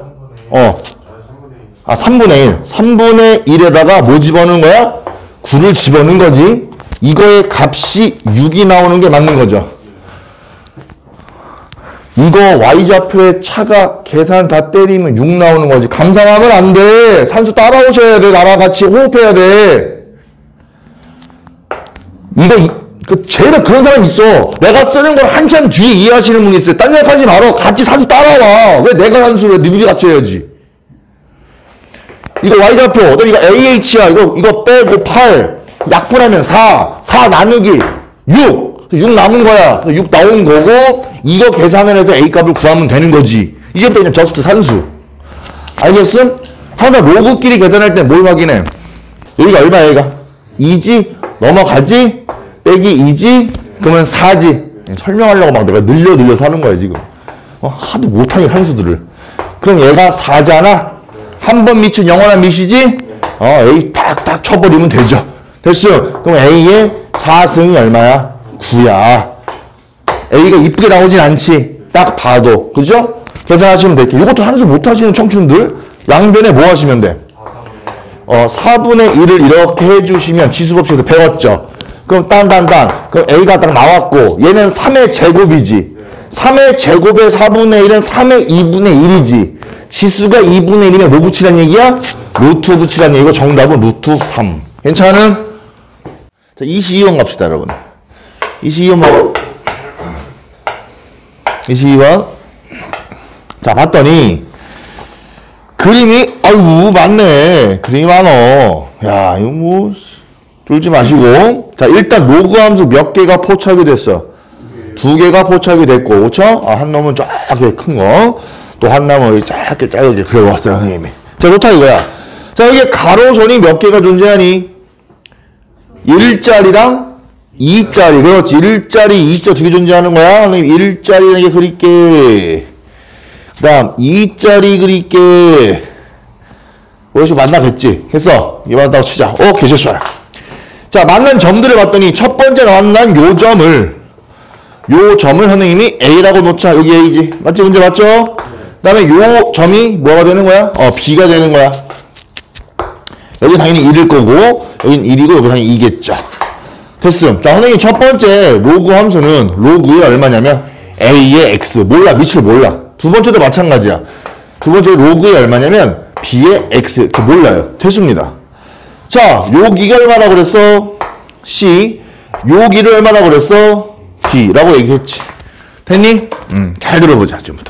3분의 1. 3분의 1에다가 뭐 집어넣은 거야? 9를 집어넣은 거지. 이거의 값이 6이 나오는 게 맞는 거죠. 이거 y좌표의 차가 계산 다 때리면 6 나오는 거지. 감상하면 안 돼. 산수 따라오셔야 돼. 나랑 같이 호흡해야 돼. 제가 그런 사람 있어. 내가 쓰는 걸 한참 뒤에 이해하시는 분이 있어요. 딴 생각하지 말어. 같이 산수 따라와. 왜 내가 산수를 왜 니들이 같이 해야지. 이거 y좌표. 이거 ah야. 이거 빼고 8. 약분하면 4. 4 나누기 6. 6 남은 거야. 6 나온 거고, 이거 계산을 해서 a 값을 구하면 되는 거지. 이제부터 그냥 저스트 산수. 알겠음? 항상 로그끼리 계산할 때 뭘 확인해? 여기가 얼마야, 얘가? 2지? 넘어가지? 빼기 2지? 그러면 4지. 설명하려고 막 내가 늘려서 하는 거야, 지금. 하도 못하게 산수들을. 그럼 얘가 4잖아? 한 번 밑은 영원한 밑이지? A 딱 쳐버리면 되죠. 됐어. 그럼 A의 4승이 얼마야? 9야. A가 이쁘게 나오진 않지. 딱 봐도. 그죠? 계산하시면 될게. 이것도 한수 못하시는 청춘들, 양변에 뭐 하시면 돼? 4분의 1을 이렇게 해주시면 지수법칙에서 배웠죠. 그럼 그럼 A가 딱 나왔고, 얘는 3의 제곱이지. 3의 제곱의 4분의 1은 3의 2분의 1이지. 지수가 2분의 1이면 뭐 붙이란 얘기야? 루트 붙이란 얘기고, 정답은 루트 3. 괜찮은? 자, 22번 갑시다, 여러분. 22번. 자, 봤더니, 그림이, 아이고, 많네. 그림이 많어. 야, 이거 뭐, 쫄지 마시고. 자, 일단 로그 함수 몇 개가 포착이 됐어? 2개가 포착이 됐고, 그쵸? 한 놈은 쫙게 큰 거. 또 한 놈은 짧게 그래 왔어요, 선생님이. 자, 좋다, 이거야. 자, 여기 가로선이 몇 개가 존재하니? 1자리랑 2자리. 그렇지. 1자리, 2자 두 개 존재하는 거야. 선생님, 1자리 이렇게 그릴게. 그 다음, 2자리 그릴게. 여기서 만나겠지? 됐어. 이거 만났다고 치자. 오케이, 좋아요. 자, 만난 점들을 봤더니, 첫 번째 만난 요 점을 선생님이 A라고 놓자. 여기 A지. 맞지? 문제 맞죠? 그 다음에 요 점이 뭐가 되는 거야? B가 되는 거야. 여기 당연히 1일 거고, 여긴 1이고, 여기 당연히 2겠죠. 됐음. 자, 선생님 첫 번째 로그 함수는 로그에 얼마냐면 A의 X. 몰라. 밑을 몰라. 두 번째도 마찬가지야. 두 번째 로그에 얼마냐면 B의 X. 몰라요. 됐습니다. 자, 여기가 얼마라고 그랬어? C. 여기를 얼마라고 그랬어? D. 라고 얘기했지. 됐니? 잘 들어보자, 지금부터.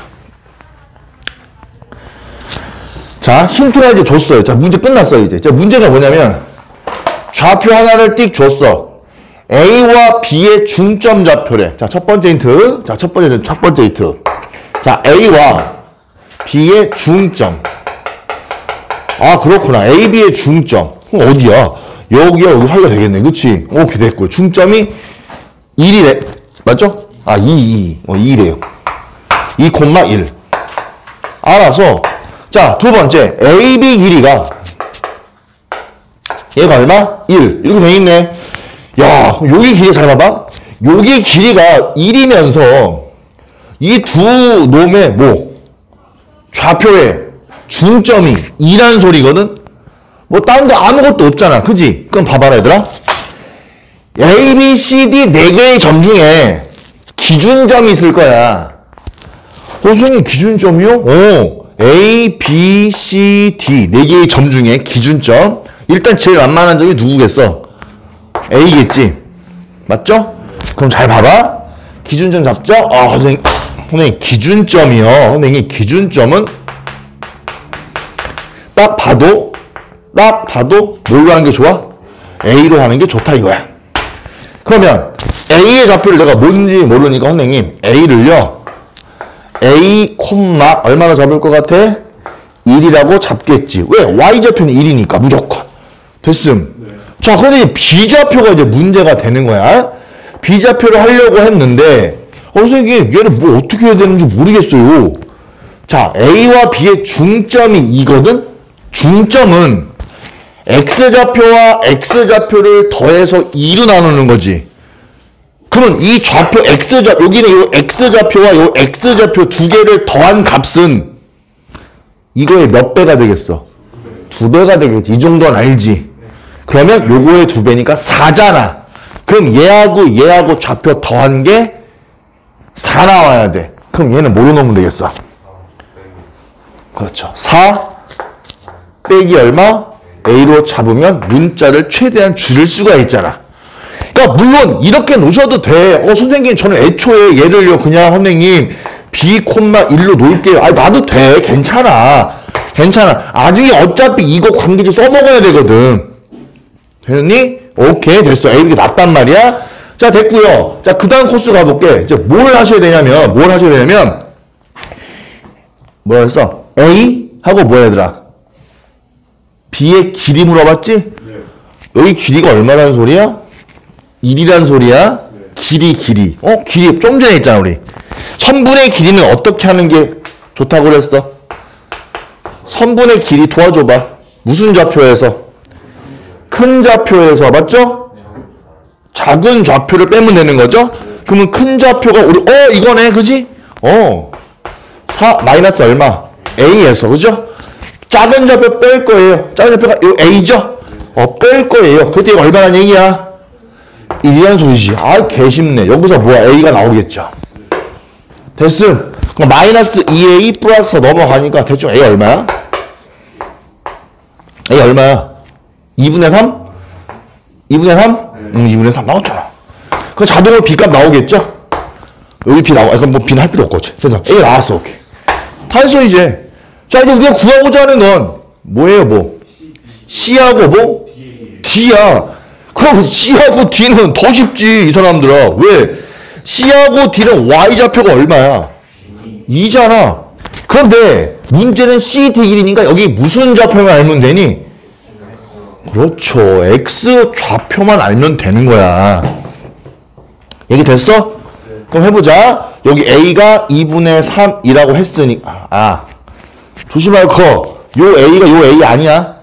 자, 힌트가 이제 줬어요. 자, 문제 끝났어요, 이제. 자, 문제가 뭐냐면, 좌표 하나를 띡 줬어. A와 B의 중점 좌표래. 자, 첫 번째 힌트. 첫 번째 힌트. 자, A와 B의 중점. 아, 그렇구나. A, B의 중점. 그럼 어디야? 여기야, 여기 하기가 되겠네. 그치? 오케이, 됐고. 중점이 1이래. 맞죠? 2래요. 2,1. 알아서. 자, 두 번째. AB 길이가 얘가 얼마? 1. 이렇게 돼 있네. 야, 여기 길이 잘 봐봐. 여기 길이가 1이면서 이 두 놈의 좌표의 중점이 2란 소리거든? 다른 데 아무것도 없잖아. 그지? 그럼 봐봐라, 얘들아. A, B, C, D 4개의 점 중에 기준점이 있을 거야. 선생님, 기준점이요? A, B, C, D 4개의 점 중에 기준점. 일단 제일 만만한 점이 누구겠어? A겠지. 맞죠? 그럼 잘 봐봐. 기준점 잡죠? 선생님, 기준점이요. 선생님, 기준점은 딱 봐도 뭘로 하는 게 좋아? A로 하는 게 좋다 이거야. 그러면 A의 좌표를 내가 뭔지 모르니까 선생님, A를요. A, 얼마나 잡을 것 같아? 1이라고 잡겠지. 왜? Y좌표는 1이니까 무조건. 됐음. 네. 자, 그런데 B좌표가 이제 문제가 되는 거야. B좌표를 하려고 했는데, 선생님, 얘를 뭐 어떻게 해야 되는지 모르겠어요. 자, A와 B의 중점이 이거든? 중점은 X좌표와 X좌표를 더해서 2로 나누는 거지. 그러면 이 좌표 여기는 이 X좌표와 이 X좌표 두 개를 더한 값은 이거의 몇 배가 되겠어? 2배가 되겠지. 이 정도는 알지. 그러면 요거의 2배니까 4잖아. 그럼 얘하고 좌표 더한 게 4 나와야 돼. 그럼 얘는 뭐로 넣으면 되겠어? 그렇죠. 4 빼기 얼마? A로 잡으면 문자를 최대한 줄일 수가 있잖아. 그러니까 물론 이렇게 놓으셔도 돼. 선생님 저는 애초에 얘를요 그냥 선생님 B, 1로 놓을게요. 놔도 돼. 괜찮아. 나중에 어차피 이거 관계지 써먹어야 되거든. 됐니? 오케이 됐어. A 이렇게 낫단 말이야. 자 됐고요. 자 그 다음 코스 가볼게. 이제 뭘 하셔야 되냐면 뭐라 했어? A 하고 뭐야 얘들아? B의 길이 물어봤지? 네. 여기 길이가 얼마라는 소리야? 1이란 소리야? 네. 길이. 길이 좀 전에 있잖아 우리. 선분의 길이는 어떻게 하는 게 좋다고 그랬어? 선분의 길이 도와줘봐. 무슨 좌표에서? 큰 좌표에서 맞죠? 작은 좌표를 빼면 되는 거죠? 그러면 큰 좌표가 우리 이거네 그지? 4 마이너스 얼마? A에서 그죠? 작은 좌표 뺄 거예요. 작은 좌표가 요 A죠? 뺄 거예요. 그때 이거 얼마란 얘기야? 1이라는 소리지. 개쉽네. 여기서 뭐야? A가 나오겠죠. 됐음. 그럼 마이너스 2A 플러스 넘어가니까 대충 A 얼마야? A 얼마야? 2분의 3? 2분의 3? 2분의 3 나왔잖아. 그럼 자동으로 B값 나오겠죠? 여기 B 나와. 그럼 뭐 B는 할 필요 없겠지. 그래서 A 나왔어. 오케이. 다 했어 이제. 자 이제 우리가 구하고자 하는 건 뭐예요 뭐? C하고 뭐? D야. 그럼 C하고 D는 더 쉽지 이 사람들아. 왜? C하고 D는 Y좌표가 얼마야? 2잖아. 그런데 문제는 C, D 길이니까 여기 무슨 좌표만 알면 되니? 그렇죠. X 좌표만 알면 되는 거야. 얘기 됐어? 그럼 해보자. 여기 A가 2분의 3이라고 했으니까 조심할 거. 요 A가 요 A 아니야?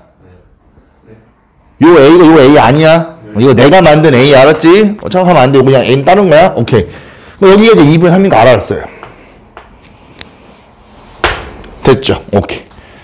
요 A가 요 A 아니야? 이거 내가 만든 A 알았지? 생각하면 안 돼. 그냥 A는 다른 거야? 오케이. 여기가 이제 2분의 3인 거 알았어요. 됐죠? 오케이.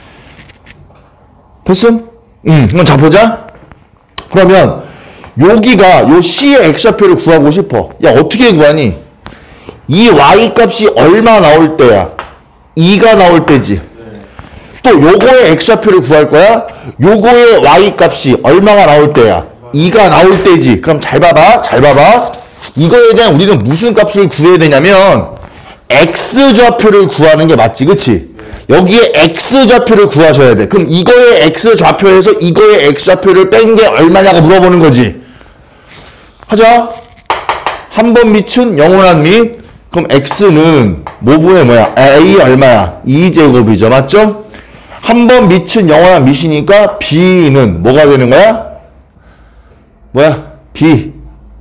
됐음? 그럼 자 보자. 그러면 여기가 요 C의 X좌표를 구하고 싶어. 야 어떻게 구하니? 이 Y 값이 얼마 나올 때야? 2가 나올 때지. 또 요거의 X좌표를 구할 거야? 요거의 Y 값이 얼마가 나올 때야? 2가 나올 때지. 그럼 잘 봐봐. 이거에 대한 우리는 무슨 값을 구해야 되냐면 X좌표를 구하는 게 맞지. 그치? 여기에 X좌표를 구하셔야 돼. 그럼 이거의 X좌표에서 이거의 X좌표를 뺀 게 얼마냐고 물어보는 거지. 하자. 한 번 밑은 영원한 밑. 그럼 X는 뭐분의 뭐야? A 얼마야? 2제곱이죠. 맞죠? 한 번 밑은 영원한 밑이니까 B는 뭐가 되는 거야? 뭐야? B.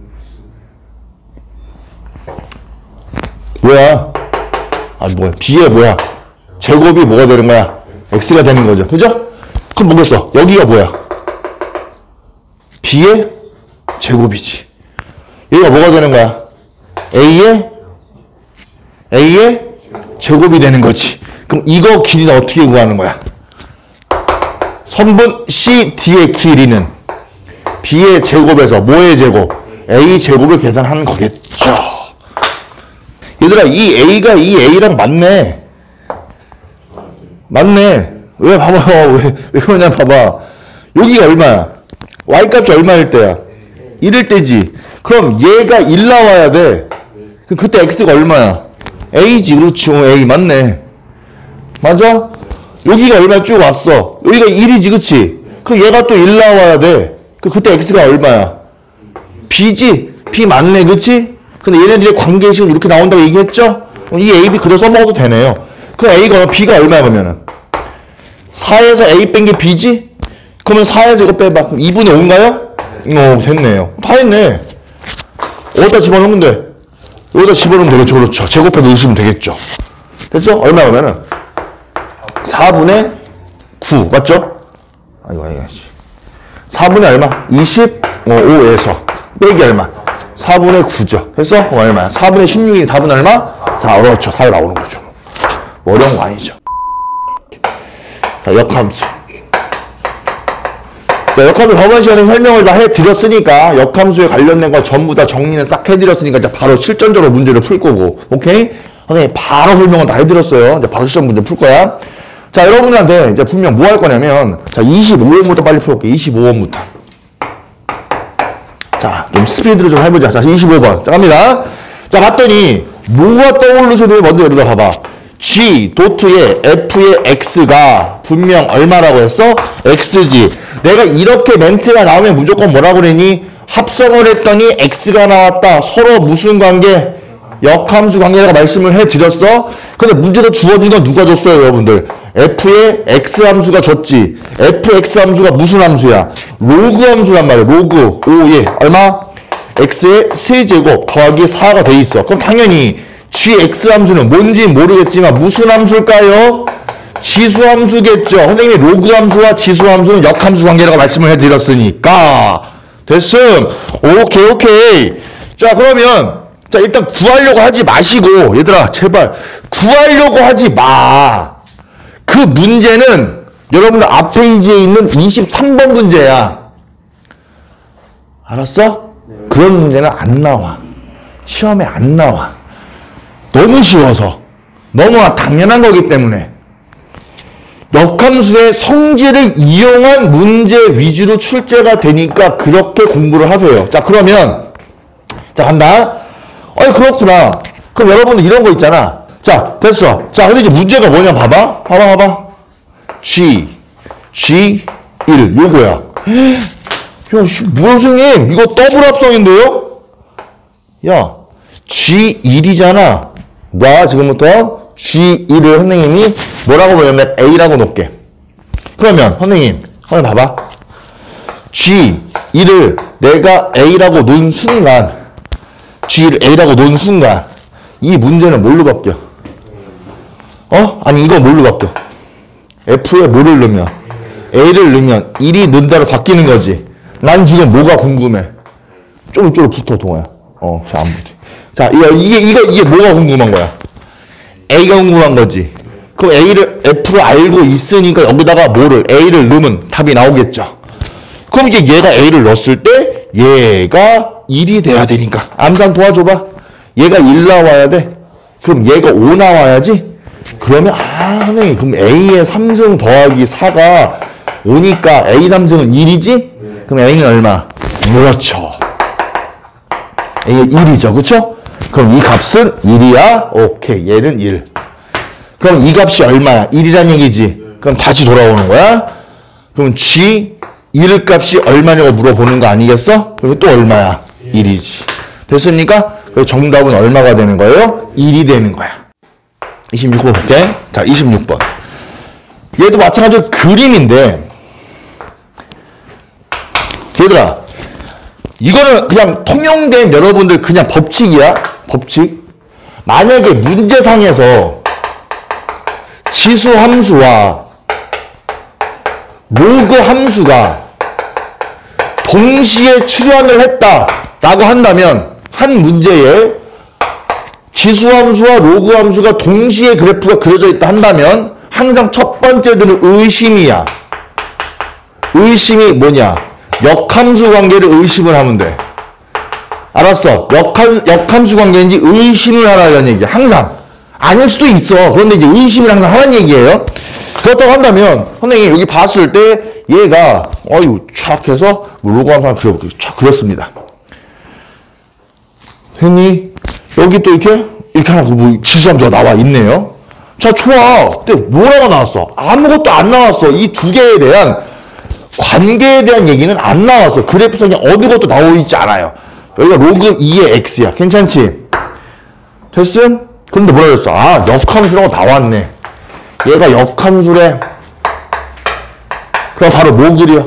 뭐야? 뭐야? B의 뭐야? 제곱이 뭐가 되는 거야? X가 되는 거죠. 그죠? 그럼 뭐겠어? 여기가 뭐야? B의 제곱이지. 여기가 뭐가 되는 거야? A의 제곱이 되는 거지. 그럼 이거 길이는 어떻게 구하는 거야? 선분 CD의 길이는 B의 제곱에서 뭐의 제곱? A 제곱을 계산하는 거겠죠. 얘들아 이 A가 이 A랑 맞네. 왜 봐봐요. 왜 그러냐 봐봐. 여기가 얼마야? Y값이 얼마일 때야? 1일 때지. 그럼 얘가 1 나와야 돼. 그때 X가 얼마야? A지. 그렇지. A 맞네. 맞아? 여기가 얼마 쭉 왔어. 여기가 1이지. 그치? 그럼 얘가 또 1 나와야 돼. 그때 X가 얼마야? B지? B 맞네. 그치? 근데 얘네들의 관계식은 이렇게 나온다고 얘기했죠? 이 A, B 그대로 써먹어도 되네요. 그럼 A가 B가 얼마야 그러면은? 4에서 A 뺀 게 B지? 그러면 4에서 이거 빼봐. 그럼 2분의 5인가요? 됐네요. 다 했네. 어디다 집어넣으면 돼? 여기다 집어넣으면 되겠죠. 그렇죠. 제곱해 넣으시면 되겠죠. 됐죠? 얼마 그러면은? 4분의 9. 맞죠? 아이고. 4분의 얼마? 25에서 빼기 얼마? 4분의 9죠. 됐어? 얼마야? 4분의 16이 답은 얼마? 4. 그렇죠. 4가 나오는 거죠. 어려운 거 아니죠. 자, 역함수. 자, 역함수 저번 시간에 설명을 다 해드렸으니까 역함수에 관련된 거 전부 다 정리는 싹 해드렸으니까 이제 바로 실전적으로 문제를 풀 거고. 오케이? 선생님이 바로 설명을 다 해드렸어요. 이제 바로 시험 문제 풀 거야. 자, 여러분들한테 이제 분명 뭐 할 거냐면, 자, 25번부터 빨리 풀어볼게. 25번부터. 자, 좀 스피드로 좀 해보자. 자, 25번. 자, 갑니다. 자, 봤더니, 뭐가 떠오르셔도 돼? 먼저 여기다 봐봐. G, 도트의 F의 X가 분명 얼마라고 했어? X지. 내가 이렇게 멘트가 나오면 무조건 뭐라고 그러니? 합성을 했더니 X가 나왔다. 서로 무슨 관계? 역함수 관계라고 말씀을 해드렸어. 근데 문제도 주어진 건 누가 줬어요, 여러분들? F의 X함수가 줬지. Fx 함수가 무슨 함수야? 로그 함수란 말이야. 로그 5에 얼마? X의 세제곱 더하기 4가 돼 있어. 그럼 당연히 gx 함수는 뭔지 모르겠지만 무슨 함수일까요? 지수함수겠죠. 선생님이 로그 함수와 지수함수는 역함수 관계라고 말씀을 해드렸으니까 됐음. 오케이. 자, 그러면 자, 일단 구하려고 하지 마시고, 얘들아 제발 구하려고 하지 마. 그 문제는 여러분들 앞 페이지에 있는 23번 문제야. 알았어? 네. 그런 문제는 안 나와. 시험에 안 나와. 너무 쉬워서. 너무나 당연한 거기 때문에. 역함수의 성질을 이용한 문제 위주로 출제가 되니까 그렇게 공부를 하세요. 자, 그러면 자, 간다. 그렇구나. 그럼 여러분들 이런 거 있잖아. 자, 됐어. 자, 근데 이제 문제가 뭐냐 봐봐. 봐봐. G 1 요거야. 야, 뭐야 선생님, 이거 더블 합성인데요? 야, G1이잖아. 나 지금부터 G1을 선생님이 뭐라고 보냐면 A라고 놓을게. 그러면 선생님 봐봐. G1을 내가 A라고 놓은 순간, G를 A라고 놓은 순간 이 문제는 뭘로 바뀌어? 아니 이거 뭘로 바뀌어? F에 뭐를 넣으면? A를 넣으면 1이 는다로 바뀌는 거지. 난 지금 뭐가 궁금해? 좀 이쪽으로 붙어, 동아야. 자, 안 붙어. 자, 이게 뭐가 궁금한 거야? A가 궁금한 거지. 그럼 F를 알고 있으니까 여기다가 뭐를, A를 넣으면 답이 나오겠죠. 그럼 이제 얘가 A를 넣었을 때, 얘가 1이 돼야 되니까. 암산 도와줘봐. 얘가 1 나와야 돼. 그럼 얘가 5 나와야지. 그러면, 선생님, 그럼 A의 3승 더하기 4가 5니까 A 3승은 1이지? 그럼 A는 얼마? 그렇죠. A는 1이죠. 그쵸? 그럼 이 값은 1이야? 오케이. 얘는 1. 그럼 이 값이 얼마야? 1이란 얘기지. 그럼 다시 돌아오는 거야? 그럼 G 1 값이 얼마냐고 물어보는 거 아니겠어? 그럼 또 얼마야? 1이지. 됐습니까? 그래서 정답은 얼마가 되는 거예요? 1이 되는 거야. 26번 볼게. 자, 26번. 얘도 마찬가지로 그림인데, 얘들아, 이거는 그냥 통용된 여러분들 그냥 법칙이야. 법칙. 만약에 문제상에서 지수 함수와 로그 함수가 동시에 출현을 했다라고 한다면, 한 문제에 지수함수와 로그함수가 동시에 그래프가 그려져 있다 한다면 항상 첫 번째들은 의심이야. 의심이 뭐냐? 역함수 관계를 의심을 하면 돼. 알았어. 역함수 관계인지 의심을 하라는 얘기야. 항상. 아닐 수도 있어. 그런데 이제 의심을 항상 하라는 얘기예요. 그렇다고 한다면 선생님이 여기 봤을 때 얘가 촥 해서 로그함수 하나 그려볼게요. 촥 그렸습니다. 선생님 여기 또 이렇게 하나 지수함수가 나와 있네요. 자, 좋아. 근데 뭐라고 나왔어? 아무것도 안 나왔어. 이 두 개에 대한 관계에 대한 얘기는 안 나왔어. 그래프상에 어느 것도 나와 있지 않아요. 여기가 로그 2의 x야. 괜찮지? 됐음? 그런데 뭐라 그랬어? 역함수라고 나왔네. 얘가 역함수래. 그럼 바로 뭐 그려?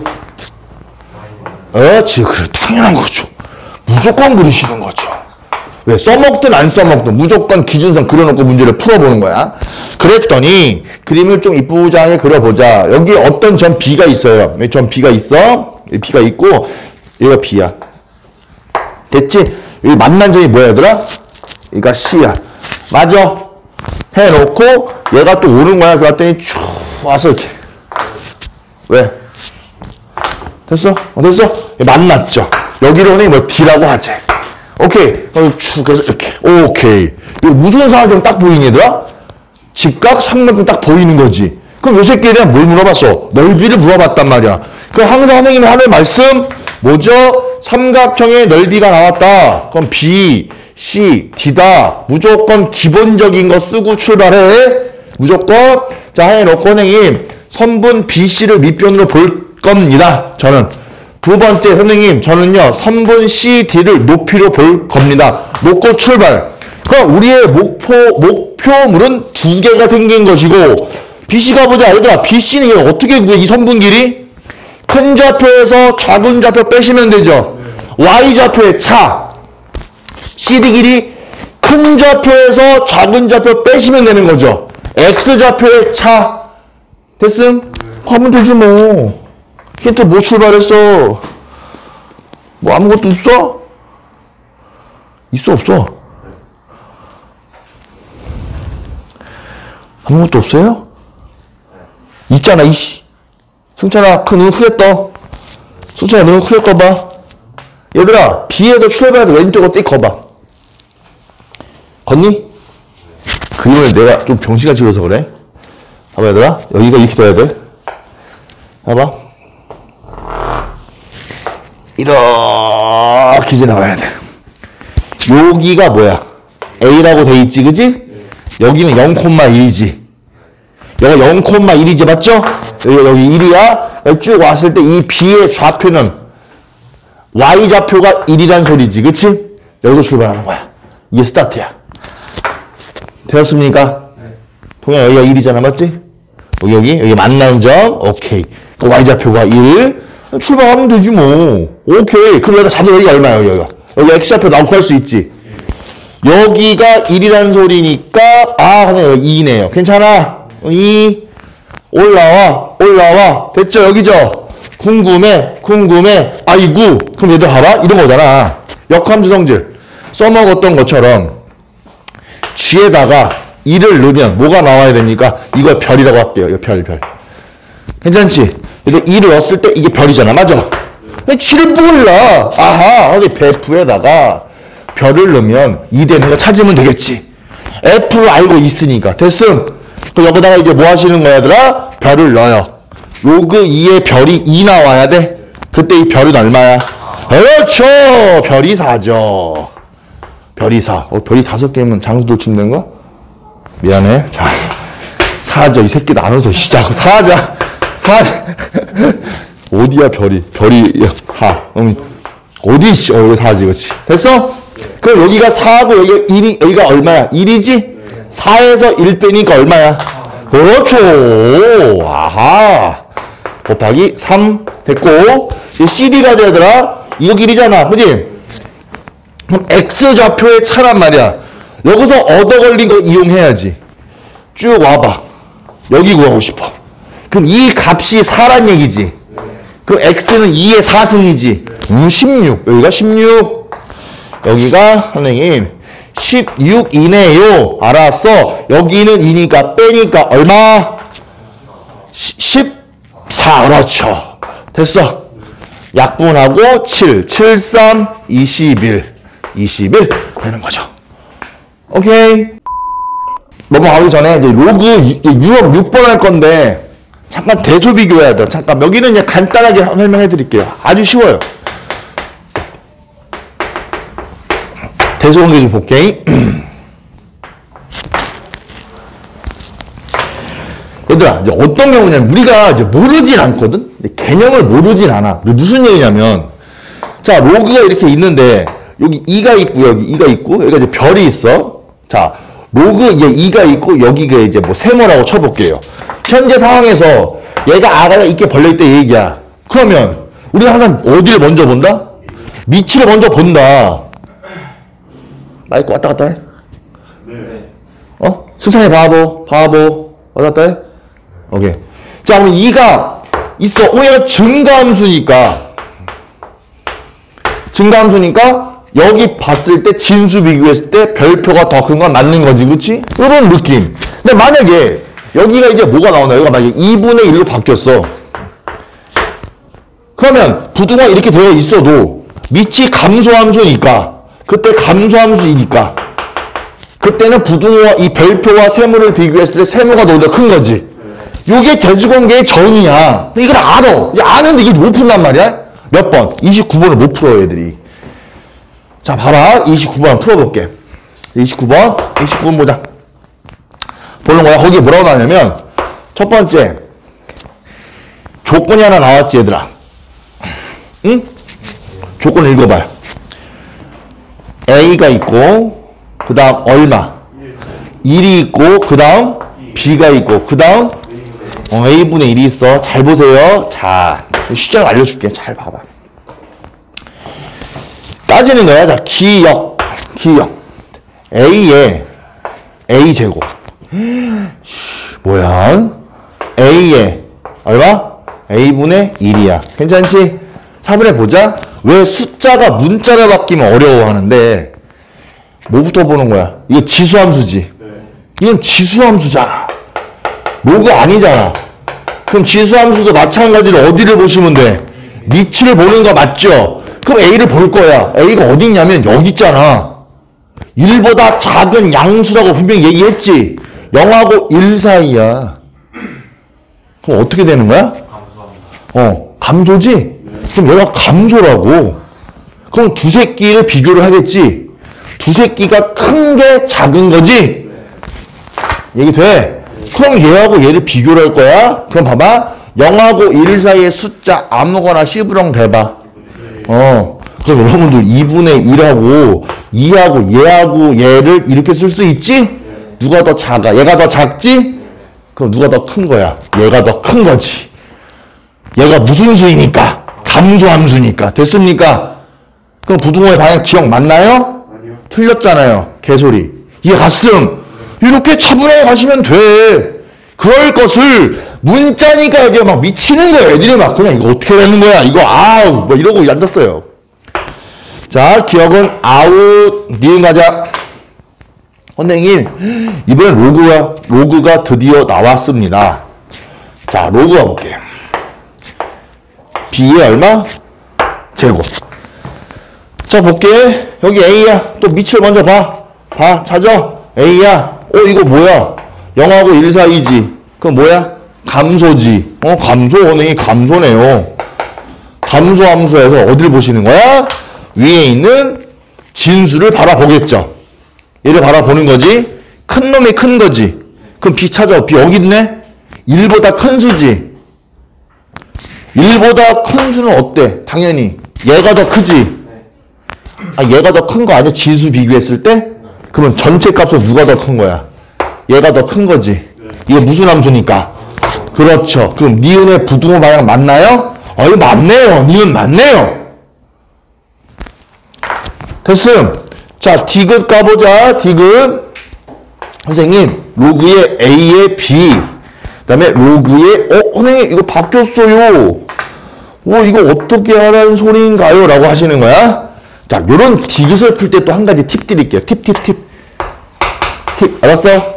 그렇지. 그래. 당연한 거죠. 무조건 그리시는 거죠. 왜? 써먹든 안 써먹든 무조건 기준선 그려놓고 문제를 풀어보는 거야. 그랬더니 그림을 좀 이쁘장하게 그려보자. 여기 어떤 점 B가 있어요. 점 B가 있어. B가 있고 얘가 B야. 됐지? 여기 만난 점이 뭐야 얘들아? 얘가 C야. 맞아. 해놓고 얘가 또 오는 거야. 그랬더니 쭉 와서 이렇게. 왜? 됐어? 됐어? 만났죠. 여기로는 뭐 B라고 하지. 오케이. 쭉 해서 이렇게. 오케이. 이거 무슨 사각형 딱 보이니, 얘들아? 직각, 삼각형 딱 보이는 거지. 그럼 요 새끼에 대한 뭘 물어봤어? 넓이를 물어봤단 말이야. 그럼 항상 선생님이 하는 말씀, 뭐죠? 삼각형의 넓이가 나왔다. 그럼 B, C, D다. 무조건 기본적인 거 쓰고 출발해. 무조건. 자, 해놓고 선생님, 선분 BC를 밑변으로 볼 겁니다. 저는. 두 번째, 선생님, 저는요, 선분 CD를 높이로 볼 겁니다. 놓고 출발. 그럼 우리의 목표물은 두 개가 생긴 것이고, BC가 보자. 얘들아, BC는 이거 어떻게 구해? 이 선분 길이? 큰 좌표에서 작은 좌표 빼시면 되죠. Y좌표의 차. CD 길이 큰 좌표에서 작은 좌표 빼시면 되는 거죠. X좌표의 차. 됐음? 하면 되지 뭐. 힌트 뭐 출발했어? 뭐 아무것도 없어? 있어 없어? 아무것도 없어요? 있잖아 이씨. 승찬아 그 눈 크게 떠. 승찬아 눈 크게 떠봐. 얘들아 B에서 출발해서 왼쪽으로 띡 거봐. 걷니? 그림을 내가 좀 병시같이 그려서 그래. 봐봐 얘들아 여기가 이렇게 돼야 돼. 봐봐 이렇게 지나가야 돼. 여기가 뭐야? A라고 돼 있지 그지? 여기는 0,1이지. 여기가 0,1이지 맞죠? 여기 1이야. 쭉 왔을 때 이 B의 좌표는 Y좌표가 1이란 소리지 그치? 여기서 출발하는 거야. 이게 스타트야. 되었습니까? 동양 여기가 1이잖아 맞지? 여기 만나는 점 오케이. Y좌표가 1 출발하면 되지 뭐. 오케이. 그럼 여기가 자주 여기가 얼마야 여기가? 여기 X좌표 나오고 할 수 있지. 여기가 1이라는 소리니까 여기 2네요. 괜찮아? 2 올라와 됐죠? 여기죠? 궁금해 아이고. 그럼 얘들 봐봐 이런 거잖아. 역함수 성질 써먹었던 것처럼 G에다가 2를 넣으면 뭐가 나와야 됩니까? 이걸 별이라고 할게요. 이거 별. 괜찮지? 근데 2를 넣었을 때 이게 별이잖아. 맞아? 근데 G를 몰라. 아하, 어디 F에다가 별을 넣으면 2 되는 거 찾으면 되겠지. F를 알고 있으니까. 됐음? 그럼 여기다가 이제 뭐 하시는 거야, 얘들아? 별을 넣어요. 로그 2에 별이 2 나와야 돼. 그때 이 별은 얼마야? 그렇죠! 별이 4죠. 별이 4. 별이 5개면 장수도 침는 거? 미안해. 자, 4죠. 이 새끼 나눠서 시작. 4자. 어디야, 별이? 별이 4. 어디, 여기 4지, 그렇지. 됐어? 그럼 여기가 4하고 여기가 1이, 여기가 얼마야? 1이지? 4에서 1 빼니까 얼마야? 그렇죠. 아하. 곱하기 3 됐고. CD가 되더라. 이거 길이잖아. 그지? 그럼 X좌표의 차란 말이야. 여기서 얻어 걸린 거 이용해야지. 쭉 와봐. 여기 구하고 싶어. 그럼 이 값이 4란 얘기지. 그럼 X는 2의 4승이지. 16. 여기가 16. 여기가 선생님 16이네요. 알았어. 여기는 2니까 빼니까 얼마? 14. 그렇죠. 됐어. 약분하고 7. 7, 3, 21. 21 되는 거죠. 오케이. 넘어가기 전에 이제 로그 유형 6번 할 건데 잠깐 대조 비교해야 돼. 잠깐 여기는 그냥 간단하게 설명해 드릴게요. 아주 쉬워요. 대소 관계 좀 볼게. 얘들아, 이제 어떤 경우냐면, 우리가 이제 모르진 않거든? 개념을 모르진 않아. 무슨 얘기냐면, 자, 로그가 이렇게 있는데, 여기 2가 있고, 여기 2가 있고, 여기가 이제 별이 있어. 자, 로그 이제 2가 있고, 여기가 이제 뭐 세모라고 쳐볼게요. 현재 상황에서 얘가 아가가 있게 벌려있다 얘기야. 그러면, 우리가 항상 어디를 먼저 본다? 밑을 먼저 본다. 마이크 왔다 갔다 해? 네. 승찬이 바보. 왔다 갔다 해? 오케이. 자, 그럼 2가 있어. 얘가 증가함수니까 여기 봤을 때 진수 비교했을 때 별표가 더 큰 건 맞는 거지, 그치? 이런 느낌. 근데 만약에 여기가 이제 뭐가 나오나? 여기가 만약에 2분의 1로 바뀌었어. 그러면 부등호가 이렇게 되어 있어도 밑이 감소함수니까 그때 감소함수이니까. 그때는 부등호와 이 별표와 세모를 비교했을 때 세모가 너보다 큰 거지. 요게 대주관계의 정의야. 이걸 알아. 아는데 이게 못 푼단 말이야? 몇 번? 29번을 못 풀어, 얘들이. 자, 봐봐. 29번 풀어볼게. 29번 보자. 보는 거야. 거기에 뭐라고 나오냐면, 첫 번째, 조건이 하나 나왔지, 얘들아. 응? 조건 읽어봐요. A가 있고, 그 다음 얼마? 1이 있고, 그 다음 B가 있고, 그 다음 A분의 1이 있어. 잘 보세요. 자, 시제를 알려줄게. 잘 봐봐. 따지는 거야. 자, 기역. A에 A제곱. 뭐야? A에 얼마? A분의 1이야. 괜찮지? 4분의 보자. 왜 숫자가 문자로 바뀌면 어려워하는데 뭐부터 보는 거야? 이거 지수함수지. 이건 지수함수잖아. 로그 아니잖아. 그럼 지수함수도 마찬가지로 어디를 보시면 돼? 밑을 보는 거 맞죠? 그럼 A를 볼 거야. A가 어디 있냐면 여기 있잖아. 1보다 작은 양수라고 분명히 얘기했지. 0하고 1 사이야. 그럼 어떻게 되는 거야? 감소지? 그럼 얘가 감소라고. 그럼 두 새끼를 비교를 하겠지. 두 새끼가 큰 게 작은 거지? 얘기 돼? 그럼 얘하고 얘를 비교를 할 거야. 그럼 봐봐. 0하고 1 사이의 숫자 아무거나 씹으렁 대봐. 그럼 여러분들 2분의 1하고 2하고 얘하고 얘를 이렇게 쓸 수 있지? 누가 더 작아? 얘가 더 작지? 그럼 누가 더 큰 거야? 얘가 더 큰 거지. 얘가 무슨 수이니까? 감소함수니까. 됐습니까? 그럼 부등호의 방향 기억 맞나요? 아니요. 틀렸잖아요. 개소리. 이해 갔음. 이렇게 차분하게 가시면 돼. 그럴 것을 문자니까 이제 막 미치는 거야. 애들이 막 그냥 이거 어떻게 되는 거야? 이거 아우 뭐 이러고 앉았어요. 자, 기억은 아웃. 니은 가자. 선생님, 이번엔 로그가 드디어 나왔습니다. 자, 로그 가볼게요. B의 얼마? 제곱. 자, 볼게. 여기 A야. 또 밑을 먼저 봐. 찾아. A야. 이거 뭐야? 0하고 1 사이지. 그럼 뭐야? 감소지. 감소. 선생님, 감소네요. 감소함수에서 어딜 보시는 거야? 위에 있는 진수를 바라보겠죠. 얘를 바라보는 거지. 큰 놈이 큰 거지. 그럼 B 찾아. B 여기 있네. 1보다 큰 수지. 1보다 큰 수는 어때? 당연히 얘가 더 크지. 얘가 더 큰 거 아니야? 지수 비교했을 때? 그러면 전체 값은 누가 더 큰 거야? 얘가 더 큰 거지. 이게 무슨 함수니까? 그렇죠. 그럼 니은의 부등호 방향 맞나요? 이거 맞네요. 니은 맞네요. 됐음. 자, 디귿 까보자. 디귿. 선생님, 로그의 A의 B. 그 다음에 로그의, 선생님, 이거 바뀌었어요. 이거 어떻게 하라는 소리인가요? 라고 하시는 거야. 자, 요런 디귿을 풀 때 또 한 가지 팁 드릴게요. 팁. 알았어?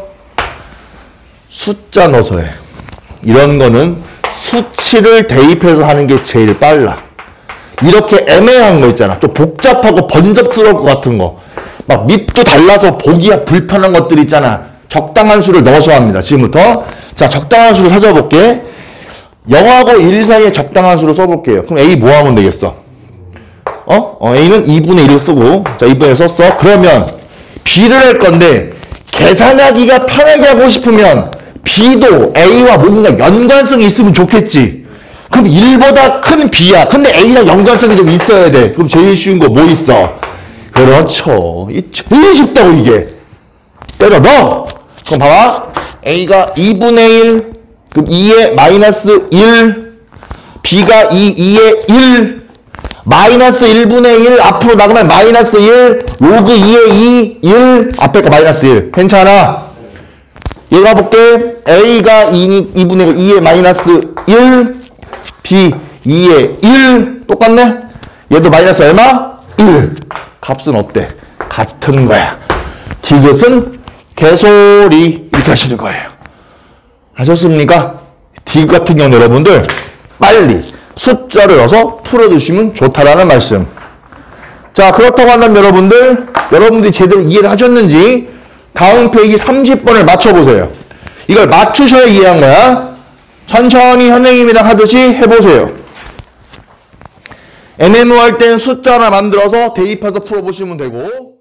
숫자 넣어서 해. 이런 거는 수치를 대입해서 하는 게 제일 빨라. 이렇게 애매한 거 있잖아. 좀 복잡하고 번잡스러울 것 같은 거. 막 밑도 달라서 보기 불편한 것들 있잖아. 적당한 수를 넣어서 합니다. 지금부터. 자, 적당한 수를 찾아볼게. 0하고 1 사이에 적당한 수를 써볼게요. 그럼 A 뭐 하면 되겠어? A는 2분의 1을 쓰고, 자, 2분의 1 썼어. 그러면 B를 할 건데, 계산하기가 편하게 하고 싶으면 B도 A와 뭔가 연관성이 있으면 좋겠지. 그럼 1보다 큰 B야. 근데 A랑 연관성이 좀 있어야 돼. 그럼 제일 쉬운 거 뭐 있어? 그렇죠. 제일 쉽다고 이게. 때려 넣어. 그럼 봐봐. A가 2분의 1. 그럼 2에 마이너스 1. B가 2에 1. 마이너스 1분의 1. 앞으로 나가면 마이너스 1. 로그 2에 2. 1. 앞에 거 마이너스 1. 괜찮아? 얘가 볼게. A가 2분의 2에 마이너스 1. B 2에 1. 똑같네? 얘도 마이너스 얼마? 1. 값은 어때? 같은 거야. 디귿은 개소리. 이렇게 하시는 거예요. 하셨습니까? 디귿 같은 경우는 여러분들 빨리 숫자를 넣어서 풀어주시면 좋다라는 말씀. 자, 그렇다고 한다면 여러분들이 제대로 이해를 하셨는지 다음 페이지 30번을 맞춰보세요. 이걸 맞추셔야 이해한 거야. 천천히 선생님이랑 하듯이 해보세요. MMO 할 땐 숫자 하나 만들어서 대입해서 풀어보시면 되고